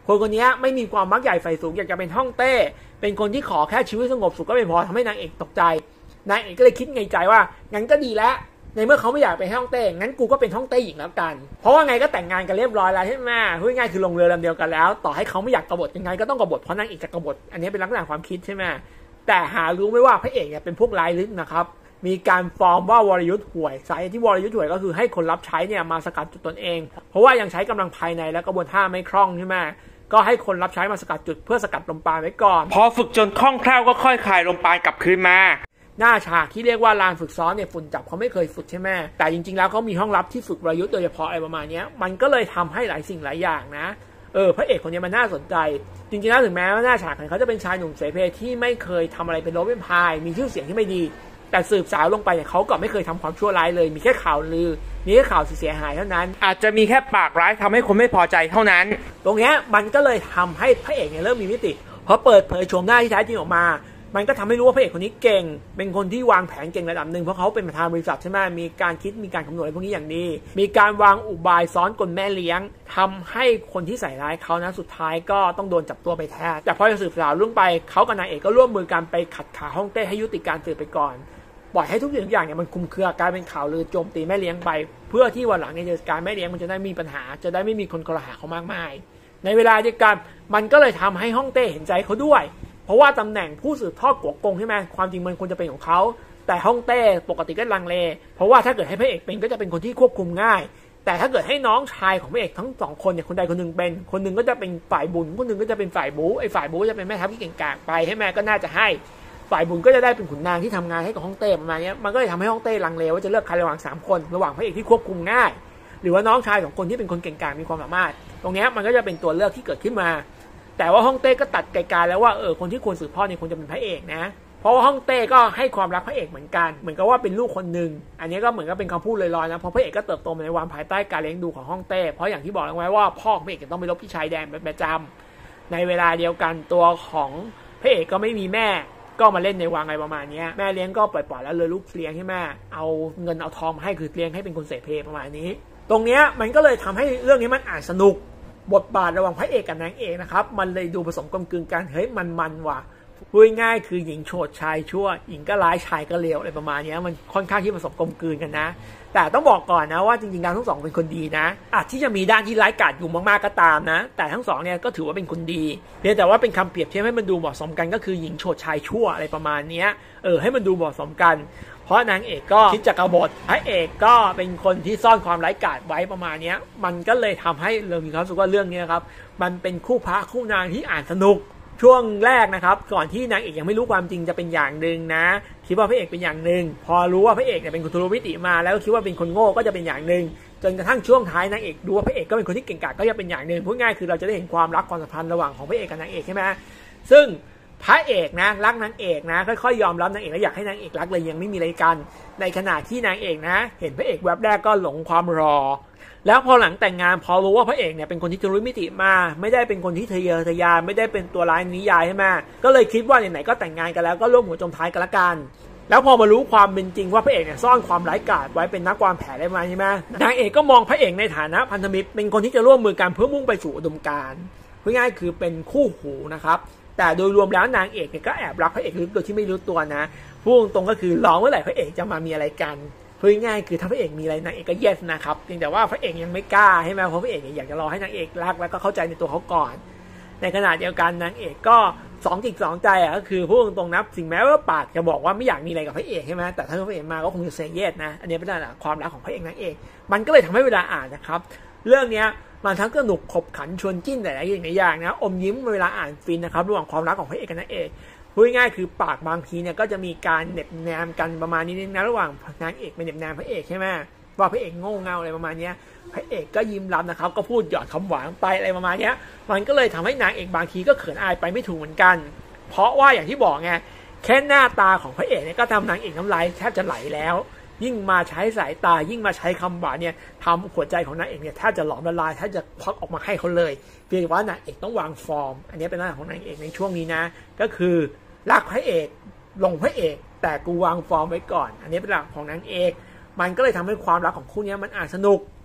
คนนี้ไม่มีความมักใหญ่ไฟสูงอยากจะเป็นฮ่องเต้เป็นคนที่ขอแค่ชีวิตสงบสุขก็ไม่พอทำให้นางเอกตกใจนางเอกก็เลยคิดในใจว่างั้นก็ดีแล้วในเมื่อเขาไม่อยากเป็นฮ่องเต้งั้นกูก็เป็นฮ่องเต้หญิงแล้วกันเพราะว่าไงก็แต่งงานกันเรียบร้อยแล้วใช่ไหมพูดง่ายคือลงเรือลำเดียวกันแล้วต่อให้เขาไม่อยากกบฏยังไงก็ต้องกบฏเพราะนางเอกจะกบฏอันนี้เป็นลักษณะความคิดใช่ไหมแต่หารู้ไม่ว่าพระเอกเนี่ยเป็นพวกร้ายลึกนะครับมีการฟอร์มว่าวรยุทธ์ห่วยสายที่วรยุทธ์ห่วยก็คือให้คนรับใช้เนี่ยมาสกัดจุดตนเองเพราะว่ายังใช้กำลังภายในและกระบวนท่าไม่คล่องใช่ไหมก็ให้คนรับใช้มาสกัดจุดเพื่อสกัดลมปราณไว้ก่อนพอฝึกจนคล่องแคล่วก็ค่อยคลายลมปราณกลับคืนมาหน้าฉากที่เรียกว่าลานฝึกซ้อมเนี่ยฝุ่นจับเขาไม่เคยฝึกใช่ไหมแต่จริงๆแล้วเขามีห้องลับที่ฝึกวรยุทธ์โดยเฉพาะอะไรประมาณนี้มันก็เลยทำให้หลายสิ่งหลายอย่างนะพระเอกคนนี้มันน่าสนใจจริงๆแล้วถึงแม้ว่าหน้าฉากเขาจะเป็นชายหนุ่มเสเพที่ไม่เคยทำอะไรเป็นโรบเป็นพายมีชื่อเสียงที่ไม่ดีแต่สืบสาวลงไปเนี่ยเขาก็ไม่เคยทำความชั่วร้ายเลยมีแค่ข่าวลือมีแค่ข่าวเสียหายเท่านั้นอาจจะมีแค่ปากร้ายทำให้คนไม่พอใจเท่านั้นตรงนี้มันก็เลยทำให้พระเอกเนี่ยเริ่มมีมิติพอเปิดเผยโฉมหน้าที่แท้จริงออกมามันก็ทำให้รู้ว่าพระเอกคนนี้เก่งเป็นคนที่วางแผนเก่งระดับหนึ่งเพราะเขาเป็นประธานบริษัทใช่ไหมมีการคิดมีการคำนวณอะไรพวกนี้อย่างดีมีการวางอุบายซ้อนกลแม่เลี้ยงทำให้คนที่ใส่ร้ายเขานะสุดท้ายก็ต้องโดนจับตัวไปแทนแต่พอจะสืบสาวเรื่องไปเขากับนายเอกก็ร่วมมือกันไปขัดขาฮ่องเต้ให้ยุติการสืบไปก่อนปล่อยให้ทุกสิ่งทุกอย่างเนี่ยมันคุมเครือกลายเป็นข่าวลือโจมตีแม่เลี้ยงไปเพื่อที่วันหลังในการแม่เลี้ยงมันจะได้มีปัญหาจะได้ไม่มีคนกล่าวหาเขามากมายในเวลาเดียวกันมันก็เลยทำให้ฮ่องเต้เห็นใจเขาด้วยเพราะว่าตำแหน่งผู้สืบทอดกัวกงใช่ไหมความจริงมันควรจะเป็นของเขาแต่ฮ่องเต้ปกติก็ลังเลเพราะว่าถ้าเกิดให้พระเอกเป็นก็จะเป็นคนที่ควบคุมง่ายแต่ถ้าเกิดให้น้องชายของพระเอกทั้งสองคนเนี่ยคนใดคนหนึ่งเป็นคนหนึ่งก็จะเป็นฝ่ายบุญคนหนึ่งก็จะเป็นฝ่ายบู๊ไอ้ฝ่ายบู๊จะเป็นแม่ทัพที่เก่งกาจไปให้แม่ก็น่าจะให้ฝ่ายบุญก็จะได้เป็นขุนนางที่ทำงานให้กับฮ่องเต้ประมาณนี้มันก็เลยทำให้ฮ่องเต้ลังเลว่าจะเลือกใครระหว่าง3คนระหว่างพระเอกที่ควบคุมง่ายหรือว่าน้องชายของคนที่เป็นคนเก่งกาจมีความสามารถตรงนี้มันก็จะเป็นตัวเลือกที่เกิดขึ้นมาแต่ว่าฮ่องเต้ก็ตัดไกลๆแล้วว่าคนที่ควรสืบทอดเนี่ยควรจะเป็นพระเอกนะเพราะว่าฮ่องเต้ก็ให้ความรักพระเอกเหมือนกันเหมือนกับว่าเป็นลูกคนหนึ่งอันนี้ก็เหมือนกับเป็นคำพูดลอยๆนะเพราะพระเอกก็เติบโตมาในวังภายใต้การเลี้ยงดูของฮ่องเต้เพราะอย่างที่บอกไว้ว่าพ่อพระเอกต้องไปรบที่ชายแดนเป็นประจำในเวลาเดียวกันตัวของพระเอกก็ไม่มีแม่ก็มาเล่นในวังอะไรประมาณนี้แม่เลี้ยงก็ปล่อยๆแล้วเลยลูกเลี้ยงให้แม่เอาเงินเอาทองมาให้คือเลี้ยงให้เป็นคนเสเพประมาณนี้ตรงนี้มันก็เลยทำให้เรื่องนี้มันอ่านสนุกบทบาทระหว่างพระเอกกับนางเอกนะครับมันเลยดูผสมกลมกลืนกันเฮ้ยมันว่ะพูดง่ายคือหญิงโฉดชายชั่วหญิงก็ร้ายชายก็เลวอะไรประมาณนี้มันค่อนข้างที่ผสมกลมกลืนกันนะแต่ต้องบอกก่อนนะว่าจริงๆทั้งสองเป็นคนดีนะอาจที่จะมีด้านที่ร้ายกาจอยู่มากๆก็ตามนะแต่ทั้งสองเนี่ยก็ถือว่าเป็นคนดีเพียงแต่ว่าเป็นคำเปรียบเทียบให้มันดูเหมาะสมกันก็คือหญิงโฉดชายชั่วอะไรประมาณนี้ให้มันดูเหมาะสมกันเพราะนางเอกก็คิดจะกบฏพระเอกก็เป็นคนที่ซ่อนความร้ายกาจไว้ประมาณนี้มันก็เลยทำให้เรามีความรู้สึกว่าเรื่องนี้ครับมันเป็นคู่พระคู่นางที่อ่านสนุกช่วงแรกนะครับก่อนที่นางเอกยังไม่รู้ความจริงจะเป็นอย่างหนึ่งนะคิดว่าพระเอกเป็นอย่างหนึ่งพอรู้ว่าพระเอกเนี่ยเป็นคนทุรมิติมาแล้วก็คิดว่าเป็นคนโง่ก็จะเป็นอย่างหนึ่งจนกระทั่งช่วงท้ายนางเอกดูว่าพระเอกก็เป็นคนที่เก่งกาจก็จะเป็นอย่างหนึ่งพูดง่ายคือเราจะได้เห็นความรักความสัมพันธ์ระหว่างของพระเอกกับนางเอกใช่ไหมซึ่งพระเอกนะรักนางเอกนะค่อยๆยอมรับนางเอกและอยากให้นางเอกรักเลยยังไม่มีอะไรกันในขณะที่นางเอกนะเห็นพระเอกแวบแรกก็หลงความรอแล้วพอหลังแต่งงานพอรู้ว่าพระเอกเนี่ยเป็นคนที่ทะลุมิติมาไม่ได้เป็นคนที่ทะเยอทะยานไม่ได้เป็นตัวร้ายนิยายใช่ไหมก็เลยคิดว่าไหนๆก็แต่งงานกันแล้วก็ร่วมหัวจมท้ายกันละกันแล้วพอมารู้ความเป็นจริงว่าพระเอกเนี่ยซ่อนความร้ายกาจไว้เป็นนักวางแผนได้มาใช่ไหมนางเอกก็มองพระเอกในฐานะพันธมิตรเป็นคนที่จะร่วมมือกันเพื่อมุ่งไปสู่อุดมการณ์พูดง่ายคือเป็นคู่หูนะครับแต่โดยรวมแล้วนางเอกเนี่ยก็แอบรักพระเอกลึกโดยที่ไม่รู้ตัวนะพูดตรงก็คือรอเมื่อไหร่พระเอกจะมามีอะไรกันพูดง่ายคือถ้าพระเอกมีอะไรนางเอกก็เย็ดนะครับเพียงแต่ว่าพระเอกยังไม่กล้าใช่ไหมเพราะพระเอกอยากจะรอให้นางเอกรักแล้วก็เข้าใจในตัวเขาก่อนในขณะเดียวกันนางเอกก็2 จิต 2 ใจก็คือพูดตรงๆนะสิ่งแม้ว่าปากจะบอกว่าไม่อยากมีอะไรกับพระเอกใช่ไหมแต่ถ้าพระเอกมาก็คงจะเซเยสนะอันนี้เป็นเรื่องความรักของพระเอกนางเอกมันก็เลยทำให้เวลาอ่านนะครับเรื่องนี้มันทั้งสนุกขบขันชวนจิ้นแต่ละอย่างนะอมยิ้มเวลาอ่านฟินนะครับระหว่างความรักของพระเอกกับนางเอกพูดง่ายคือปากบางทีเนี่ยก็จะมีการเน็บแนมกันประมาณนี้นะระหว่างนางเอกเป็นเน็บแนมพระเอกใช่ไหมว่าพระเอกโง่เง่าอะไรประมาณนี้พระเอกก็ยิ้มรับนะครับก็พูดหยอดคำหวานไปอะไรประมาณนี้มันก็เลยทำให้นางเอกบางทีก็เขินอายไปไม่ถูกเหมือนกันเพราะว่าอย่างที่บอกไงแค่หน้าตาของพระเอกเนี่ยก็ทำนางเอกน้ำลายแทบจะไหลแล้วยิ่งมาใช้สายตายิ่งมาใช้คำหวานเนี่ยทำหัวใจของนางเอกเนี่ยแทบจะหลอมละลายแทบจะควักออกมาให้เขาเลยเพียงแต่ว่านางเอกต้องวางฟอร์มอันนี้เป็นหน้าของนางเอกในช่วงนี้นะก็คือรักพระเอกลงพระเอกแต่กูวางฟอร์มไว้ก่อนอันนี้เป็นหลักของนางเอกมันก็เลยทำให้ความรักของคู่นี้มันอ่านสนุก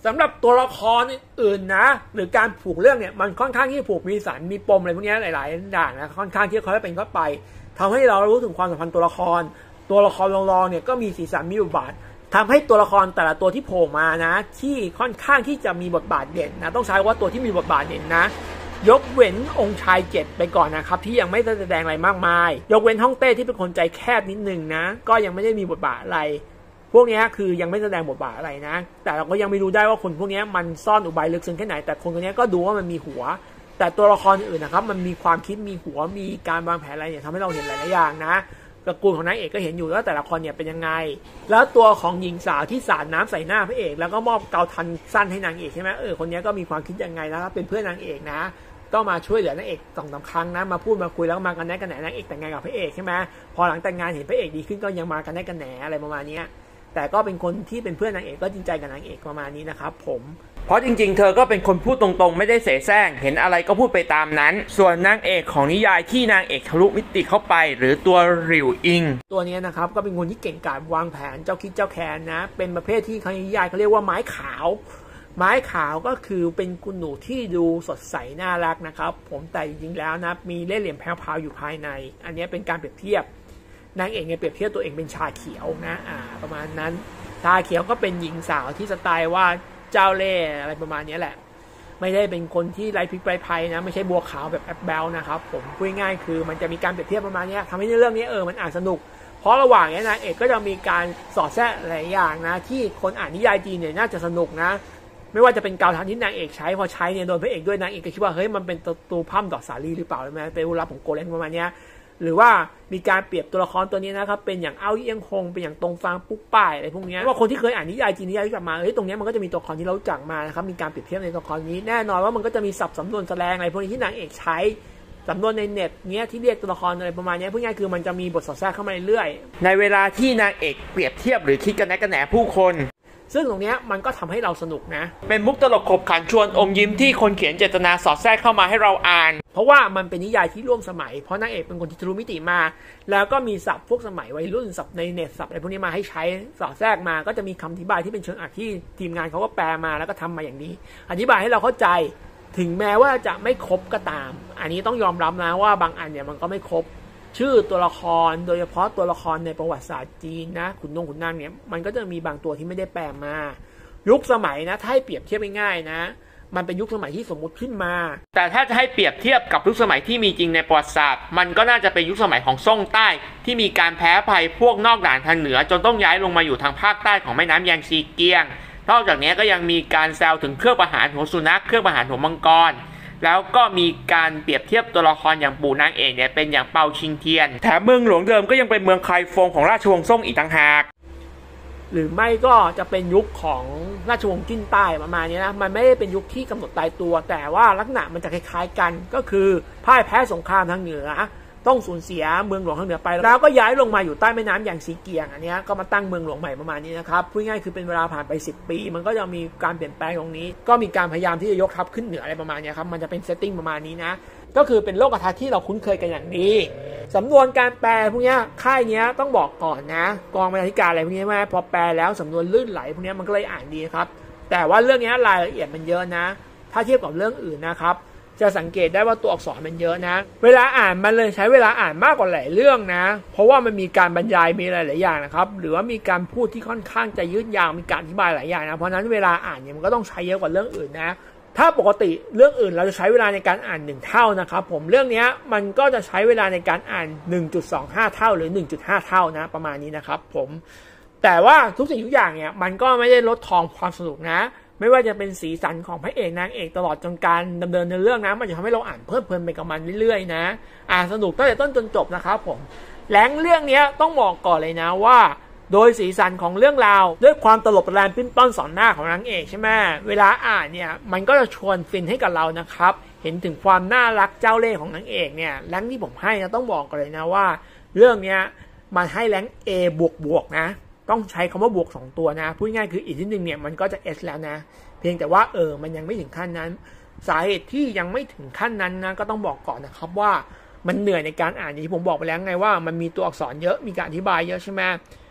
สำหรับตัวละครอื่นนะหรือการผูกเรื่องเนี่ยมันค่อนข้างที่ผูกมีสารมีปมอะไรพวกนี้หลายๆอย่างนะค่อนข้างที่เขาเป็นเข้าไปทำให้เรารู้ถึงความสัมพันธ์ตัวละครรองๆเนี่ยก็มีสีสันมีบทบาททำให้ตัวละครแต่ละตัวที่โผล่มานะที่ค่อนข้างที่จะมีบทบาทเด่นนะต้องใช้ว่าตัวที่มีบทบาทเด่นนะยกเว้นองค์ชาย7ไปก่อนนะครับที่ยังไม่ได้แสดงอะไรมากมายยกเว้นฮ่องเต้ที่เป็นคนใจแคบนิดนึงนะก็ยังไม่ได้มีบทบาทอะไรพวกนี้คือยังไม่แสดงบทบาทอะไรนะแต่เราก็ยังไม่รู้ได้ว่าคนพวกนี้มันซ่อนอุบายลึกซึ้งแค่ไหนแต่คนนี้ก็ดูว่ามันมีหัวแต่ตัวละครอื่นนะครับมันมีความคิดมีหัวมีการวางแผนอะไรเนี่ยทำให้เราเห็นหลายๆอย่างนะตระกูลของนางเอกก็เห็นอยู่แล้วแต่ละคนเนี่ยเป็นยังไงแล้วตัวของหญิงสาวที่สาดน้ำใส่หน้าพระเอกแล้วก็มอบเกาทันสั้นให้นางเอกใช่ไหมคนนี้ก็มีความคิดยังไงนะครับเป็นเพื่อนนางเอกนะก็มาช่วยเหลือนางเอก2-3 ครั้งนะมาพูดมาคุยแล้วมากันแน่กันแหนนางเอกแต่งงานกับพระเอกใช่ไหมพอหลังแต่งงานเห็นพระเอกดีขึ้นก็ยังมากันแน่กันแหนอะไรประมาณนี้แต่ก็เป็นคนที่เป็นเพื่อนนางเอกก็จริงใจกับนางเอกประมาณนี้นะครับผมเพราะจริงๆเธอก็เป็นคนพูดตรงๆไม่ได้เสแสร้งเห็นอะไรก็พูดไปตามนั้นส่วนนางเอกของนิยายที่นางเอกทะลุมิติเข้าไปหรือตัวหลิวอิงตัวนี้นะครับก็เป็นคนที่เก่งกาจวางแผนเจ้าคิดเจ้าแค้นนะเป็นประเภทที่ในนิยายเขาเรียกว่าไม้ขาวก็คือเป็นกุนหนูที่ดูสดใสน่ารักนะครับผมแต่จริงๆแล้วนะมีเล่ห์เหลี่ยมแผ่วๆอยู่ภายในอันนี้เป็นการเปรียบเทียบนางเอกเนี่ยเปรียบเทียบตัวเองเป็นชาเขียวนะประมาณนั้นชาเขียวก็เป็นหญิงสาวที่สไตล์ว่าเจ้าเล่ห์อะไรประมาณนี้แหละไม่ได้เป็นคนที่ไร้พริกไร้ภัยนะไม่ใช่บัวขาวแบบแอปเบลนะครับผมพูดง่ายๆคือมันจะมีการเปรียบเทียบประมาณนี้ทำให้เรื่องนี้มันอ่านสนุกเพราะระหว่างนี้นางเอกก็จะมีการสอดแทรกหลายอย่างนะที่คนอ่านนิยายจีนเนี่ยน่าจะสนุกนะไม่ว่าจะเป็นกาวทันที่นางเอกใช้พอใช้เนี่ยโดนพระเอกด้วยนางเอกก็คิดว่าเฮ้ยมันเป็นตัวพั่มดอกสาลีหรือเปล่าใช่ไหมเป็นอุลับของโกเลนประมาณนี้หรือว่ามีการเปรียบตัวละครตัวนี้นะครับเป็นอย่างเอ้าเอี้ยงคงเป็นอย่างตรงฟางปุ๊กป้ายอะไรพวกนี้ว่าคนที่เคยอ่านนิยายจีนนิยายรู้จักมาตรงนี้มันก็จะมีตัวละครที่เรารู้จักมานะครับมีการเปรียบเทียบในตัวละครนี้แน่นอนว่ามันก็จะมีศัพท์สำนวนแสดงอะไรพวกนี้ที่นางเอกใช้สำนวนในเน็ตเนี้ยที่เรียกตัวละครอะไรประมาณนี้พูดง่ายคือมันจะมีบทสอดแทรกเข้ามาเรื่อยๆในเวลาที่นางเอกเปรียบเทียบหรือคิดกันแหนผู้คนซึ่งตรงนี้มันก็ทำให้เราสนุกนะเป็นมุกตลกขบขันชวนอมยิ้มที่คนเขียนเจตนาสอดแทรกเข้ามาให้เราอ่านเพราะว่ามันเป็นนิยายที่ร่วมสมัยเพราะนางเอกเป็นคนที่ทะลุมิติมาแล้วก็มีศัพท์พวกสมัยวัยรุ่นศัพท์ในเน็ตศัพท์อะไรพวกนี้มาให้ใช้สอดแทรกมาก็จะมีคำอธิบายที่เป็นเชิงอักที่ทีมงานเขาก็แปลมาแล้วก็ทำมาอย่างนี้อธิบายให้เราเข้าใจถึงแม้ว่าจะไม่ครบก็ตามอันนี้ต้องยอมรับนะว่าบางอันเนี่ยมันก็ไม่ครบชื่อตัวละครโดยเฉพาะตัวละครในประวัติศาสตร์จีนนะขุนนางเนี่ยมันก็จะมีบางตัวที่ไม่ได้แปลมายุคสมัยนะถ้าให้เปรียบเทียบง่ายๆนะมันเป็นยุคสมัยที่สมมุติขึ้นมาแต่ถ้าจะให้เปรียบเทียบกับยุคสมัยที่มีจริงในประวัติศาสตร์มันก็น่าจะเป็นยุคสมัยของซ่งใต้ที่มีการแพ้ภัยพวกนอกด่านทางเหนือจนต้องย้ายลงมาอยู่ทางภาคใต้ของแม่น้ำแยงซีเกียงนอกจากนี้ก็ยังมีการแซวถึงเครื่องประหารหัวสุนัขเครื่องประหารหัวมังกรแล้วก็มีการเปรียบเทียบตัวละครอย่างปู่นางเอกเนี่ยเป็นอย่างเปาชิงเทียนแถมเมืองหลวงเดิมก็ยังเป็นเมืองไคฟงของราชวงศ์ซ่งอีกต่างหากหรือไม่ก็จะเป็นยุคของราชวงศ์จิ้นใต้ประมาณนี้นะมันไม่ได้เป็นยุคที่กำหนดตายตัวแต่ว่าลักษณะมันจะคล้ายๆกันก็คือพ่ายแพ้สงครามทางเหนือต้องสูญเสียเมืองหลวงทางเหนือไปแล้วก็ย้ายลงมาอยู่ใต้แม่น้ำอย่างซีเกียงอันนี้ก็มาตั้งเมืองหลวงใหม่ประมาณนี้นะครับพูดง่ายคือเป็นเวลาผ่านไป10 ปีมันก็จะมีการเปลี่ยนแปลงตรงนี้ก็มีการพยายามที่จะยกทัพขึ้นเหนืออะไรประมาณนี้ครับมันจะเป็นเซตติ้งประมาณนี้นะก็คือเป็นโลกทัศน์ที่เราคุ้นเคยกันอย่างดีสำนวนการแปลพวกนี้ค่ายนี้ต้องบอกก่อนนะกองบรรณาธิการอะไรพวกนี้พอแปลแล้วสำนวนลื่นไหลพวกนี้มันก็เลยอ่านดีครับแต่ว่าเรื่องนี้รายละเอียดมันเยอะนะถ้าเทียบกับเรื่องอื่นนะครับจะสังเกตได้ว่าตัวอักษรมันเยอะนะเวลาอ่านมันเลยใช้เวลาอ่านมากกว่าหลายเรื่องนะเพราะว่ามันมีการบรรยายมีหลายๆอย่างนะครับหรือว่ามีการพูดที่ค่อนข้างจะยืดยาวมีการอธิบายหลายอย่างนะเพราะนั้นเวลาอ่านเนี่ยมันก็ต้องใช้เยอะกว่าเรื่องอื่นนะถ้าปกติเรื่องอื่นเราจะใช้เวลาในการอ่าน1 เท่านะครับผมเรื่องนี้มันก็จะใช้เวลาในการอ่าน 1.25 เท่าหรือ 1.5 เท่านะประมาณนี้นะครับผมแต่ว่าทุกสิ่งทุกอย่างเนี่ยมันก็ไม่ได้ลดทอนความสนุกนะไม่ว่าจะเป็นสีสันของพระเอกนางเอกตลอดจนการดำเนินในเรื่องนะมันจะทำให้เราอ่านเพลิดเพลินไปกับมันเรื่อยๆนะอ่านสนุกตั้งแต่ต้นจนจบนะครับผมแหลงเรื่องนี้ต้องบอกก่อนเลยนะว่าโดยสีสันของเรื่องราวด้วยความตลบตะแลนปิ้นป้อนสอนหน้าของนางเอกใช่ไหมเวลาอ่านเนี่ยมันก็จะชวนฟินให้กับเรานะครับเห็นถึงความน่ารักเจ้าเล่ห์ของนางเอกเนี่ยแรงที่ผมให้นะต้องบอกก่อนเลยนะว่าเรื่องนี้มันให้แรง A บวกนะต้องใช้คำว่าบวก2 ตัวนะพูดง่ายคืออีกนิดนึงเนี่ยมันก็จะ S แล้วนะเพียงแต่ว่ามันยังไม่ถึงขั้นนั้นสาเหตุที่ยังไม่ถึงขั้นนั้นนะก็ต้องบอกก่อนนะครับว่ามันเหนื่อยในการอ่านอย่างที่ผมบอกไปแล้วไงว่ามันมีตัวอักษรเยอะมีการอธิบายเยอะใช่ไหม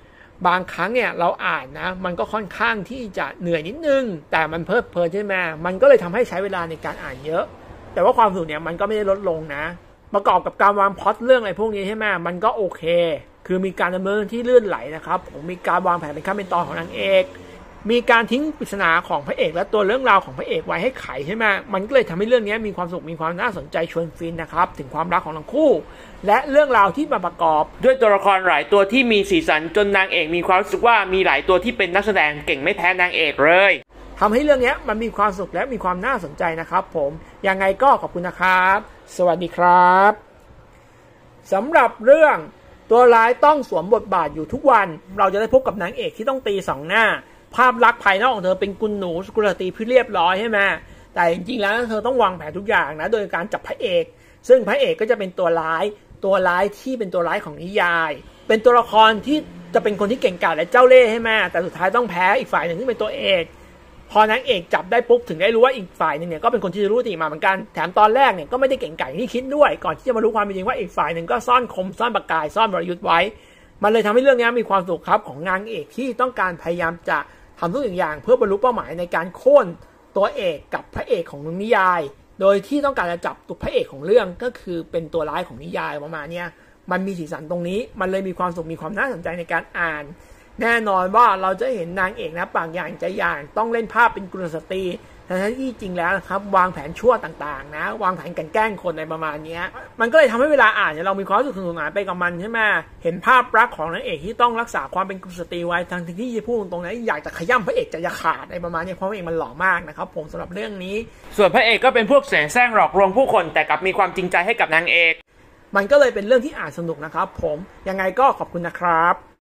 บางครั้งเนี่ยเราอ่านนะมันก็ค่อนข้างที่จะเหนื่อยนิดนึงแต่มันเพลิดเพลินใช่ไหมมันก็เลยทำให้ใช้เวลาในการอ่านเยอะแต่ว่าความสนุกเนี่ยมันก็ไม่ได้ลดลงนะประกอบกับการวางพล็อตเรื่องอะไรพวกนี้ใช่ไหมมันก็โอเคคือมีการดำเนินที่ลื่นไหลนะครับผมมีการวางแผนเป็นขั้นเป็นตอนของนางเอกมีการทิ้งปริศนาของพระเอกและตัวเรื่องราวของพระเอกไว้ให้ไขใช่ไหมมันก็เลยทำให้เรื่องนี้มีความสุขมีความน่าสนใจชวนฟินนะครับถึงความรักของทั้งคู่และเรื่องราวที่มาประกอบด้วยตัวละครหลายตัวที่มีสีสันจนนางเอกมีความรู้สึกว่ามีหลายตัวที่เป็นนักแสดงเก่งไม่แพ้นางเอกเลยทำให้เรื่องนี้มันมีความสุขและมีความน่าสนใจนะครับผมยังไงก็ขอบคุณนะครับสวัสดีครับสำหรับเรื่องตัวร้ายต้องสวมบทบาทอยู่ทุกวันเราจะได้พบกับนางเอกที่ต้องตีสองหน้าภาพลักษณ์ภายนอกของเธอเป็นกุลหนูสกุลสตรีที่เรียบร้อยใช่ไหมแต่จริงๆแล้วเธอต้องวางแผนทุกอย่างนะโดยการจับพระเอกซึ่งพระเอกก็จะเป็นตัวร้ายที่เป็นตัวร้ายของนิยายเป็นตัวละครที่จะเป็นคนที่เก่งกาจและเจ้าเล่ห์ใช่ไหมแต่สุดท้ายต้องแพ้อีกฝ่ายหนึ่งที่เป็นตัวเอกพอนางเอกจับได้ปุ๊บถึงได้รู้ว่าอีกฝ่ายนึงเนี่ยก็เป็นคนที่รู้ตีมาเหมือนกันแถมตอนแรกเนี่ยก็ไม่ได้เก่งกาจอย่างที่คิดด้วยก่อนที่จะมารู้ความจริงว่าอีกฝ่ายนึงก็ซ่อนคมซ่อนประกายซ่อนบรยุทธ์ไว้มันเลยทำให้เรื่องนี้มีความสุขครับของนางเอกที่ต้องการพยายามจะทำทุกอย่างเพื่อบรรลุเป้าหมายในการโค่นตัวเอกกับพระเอกของนิยายโดยที่ต้องการจะจับตัวพระเอกของเรื่องก็คือเป็นตัวร้ายของนิยายประมาณนี้มันมีสีสันตรงนี้มันเลยมีความสุขมีความน่าสนใจในการอ่านแน่นอนว่าเราจะเห็นนางเอกนะปากอย่างใจอย่างต้องเล่นภาพเป็นกุลสตรีทั้งที่จริงแล้วนะครับวางแผนชั่วต่างๆนะวางแผนกันแกล้งคนในประมาณนี้มันก็เลยทำให้เวลาอ่านเนี่ยเรามีความรู้สึกสนุกสนานไปกับมันใช่ไหมเห็นภาพรักของนางเอกที่ต้องรักษาความเป็นกุลสตรีไว้ทั้งที่จะพูดตรงนั้นอยากจะขย้ำพระเอกจะขาดในประมาณนี้เพราะพระเอกมันหล่อมากนะครับผมสำหรับเรื่องนี้ส่วนพระเอกก็เป็นพวกเสแสร้งหลอกลวงผู้คนแต่กลับมีความจริงใจให้กับนางเอกมันก็เลยเป็นเรื่องที่อ่านสนุกนะครับผมยังไงก็ขอบคุณนะครับ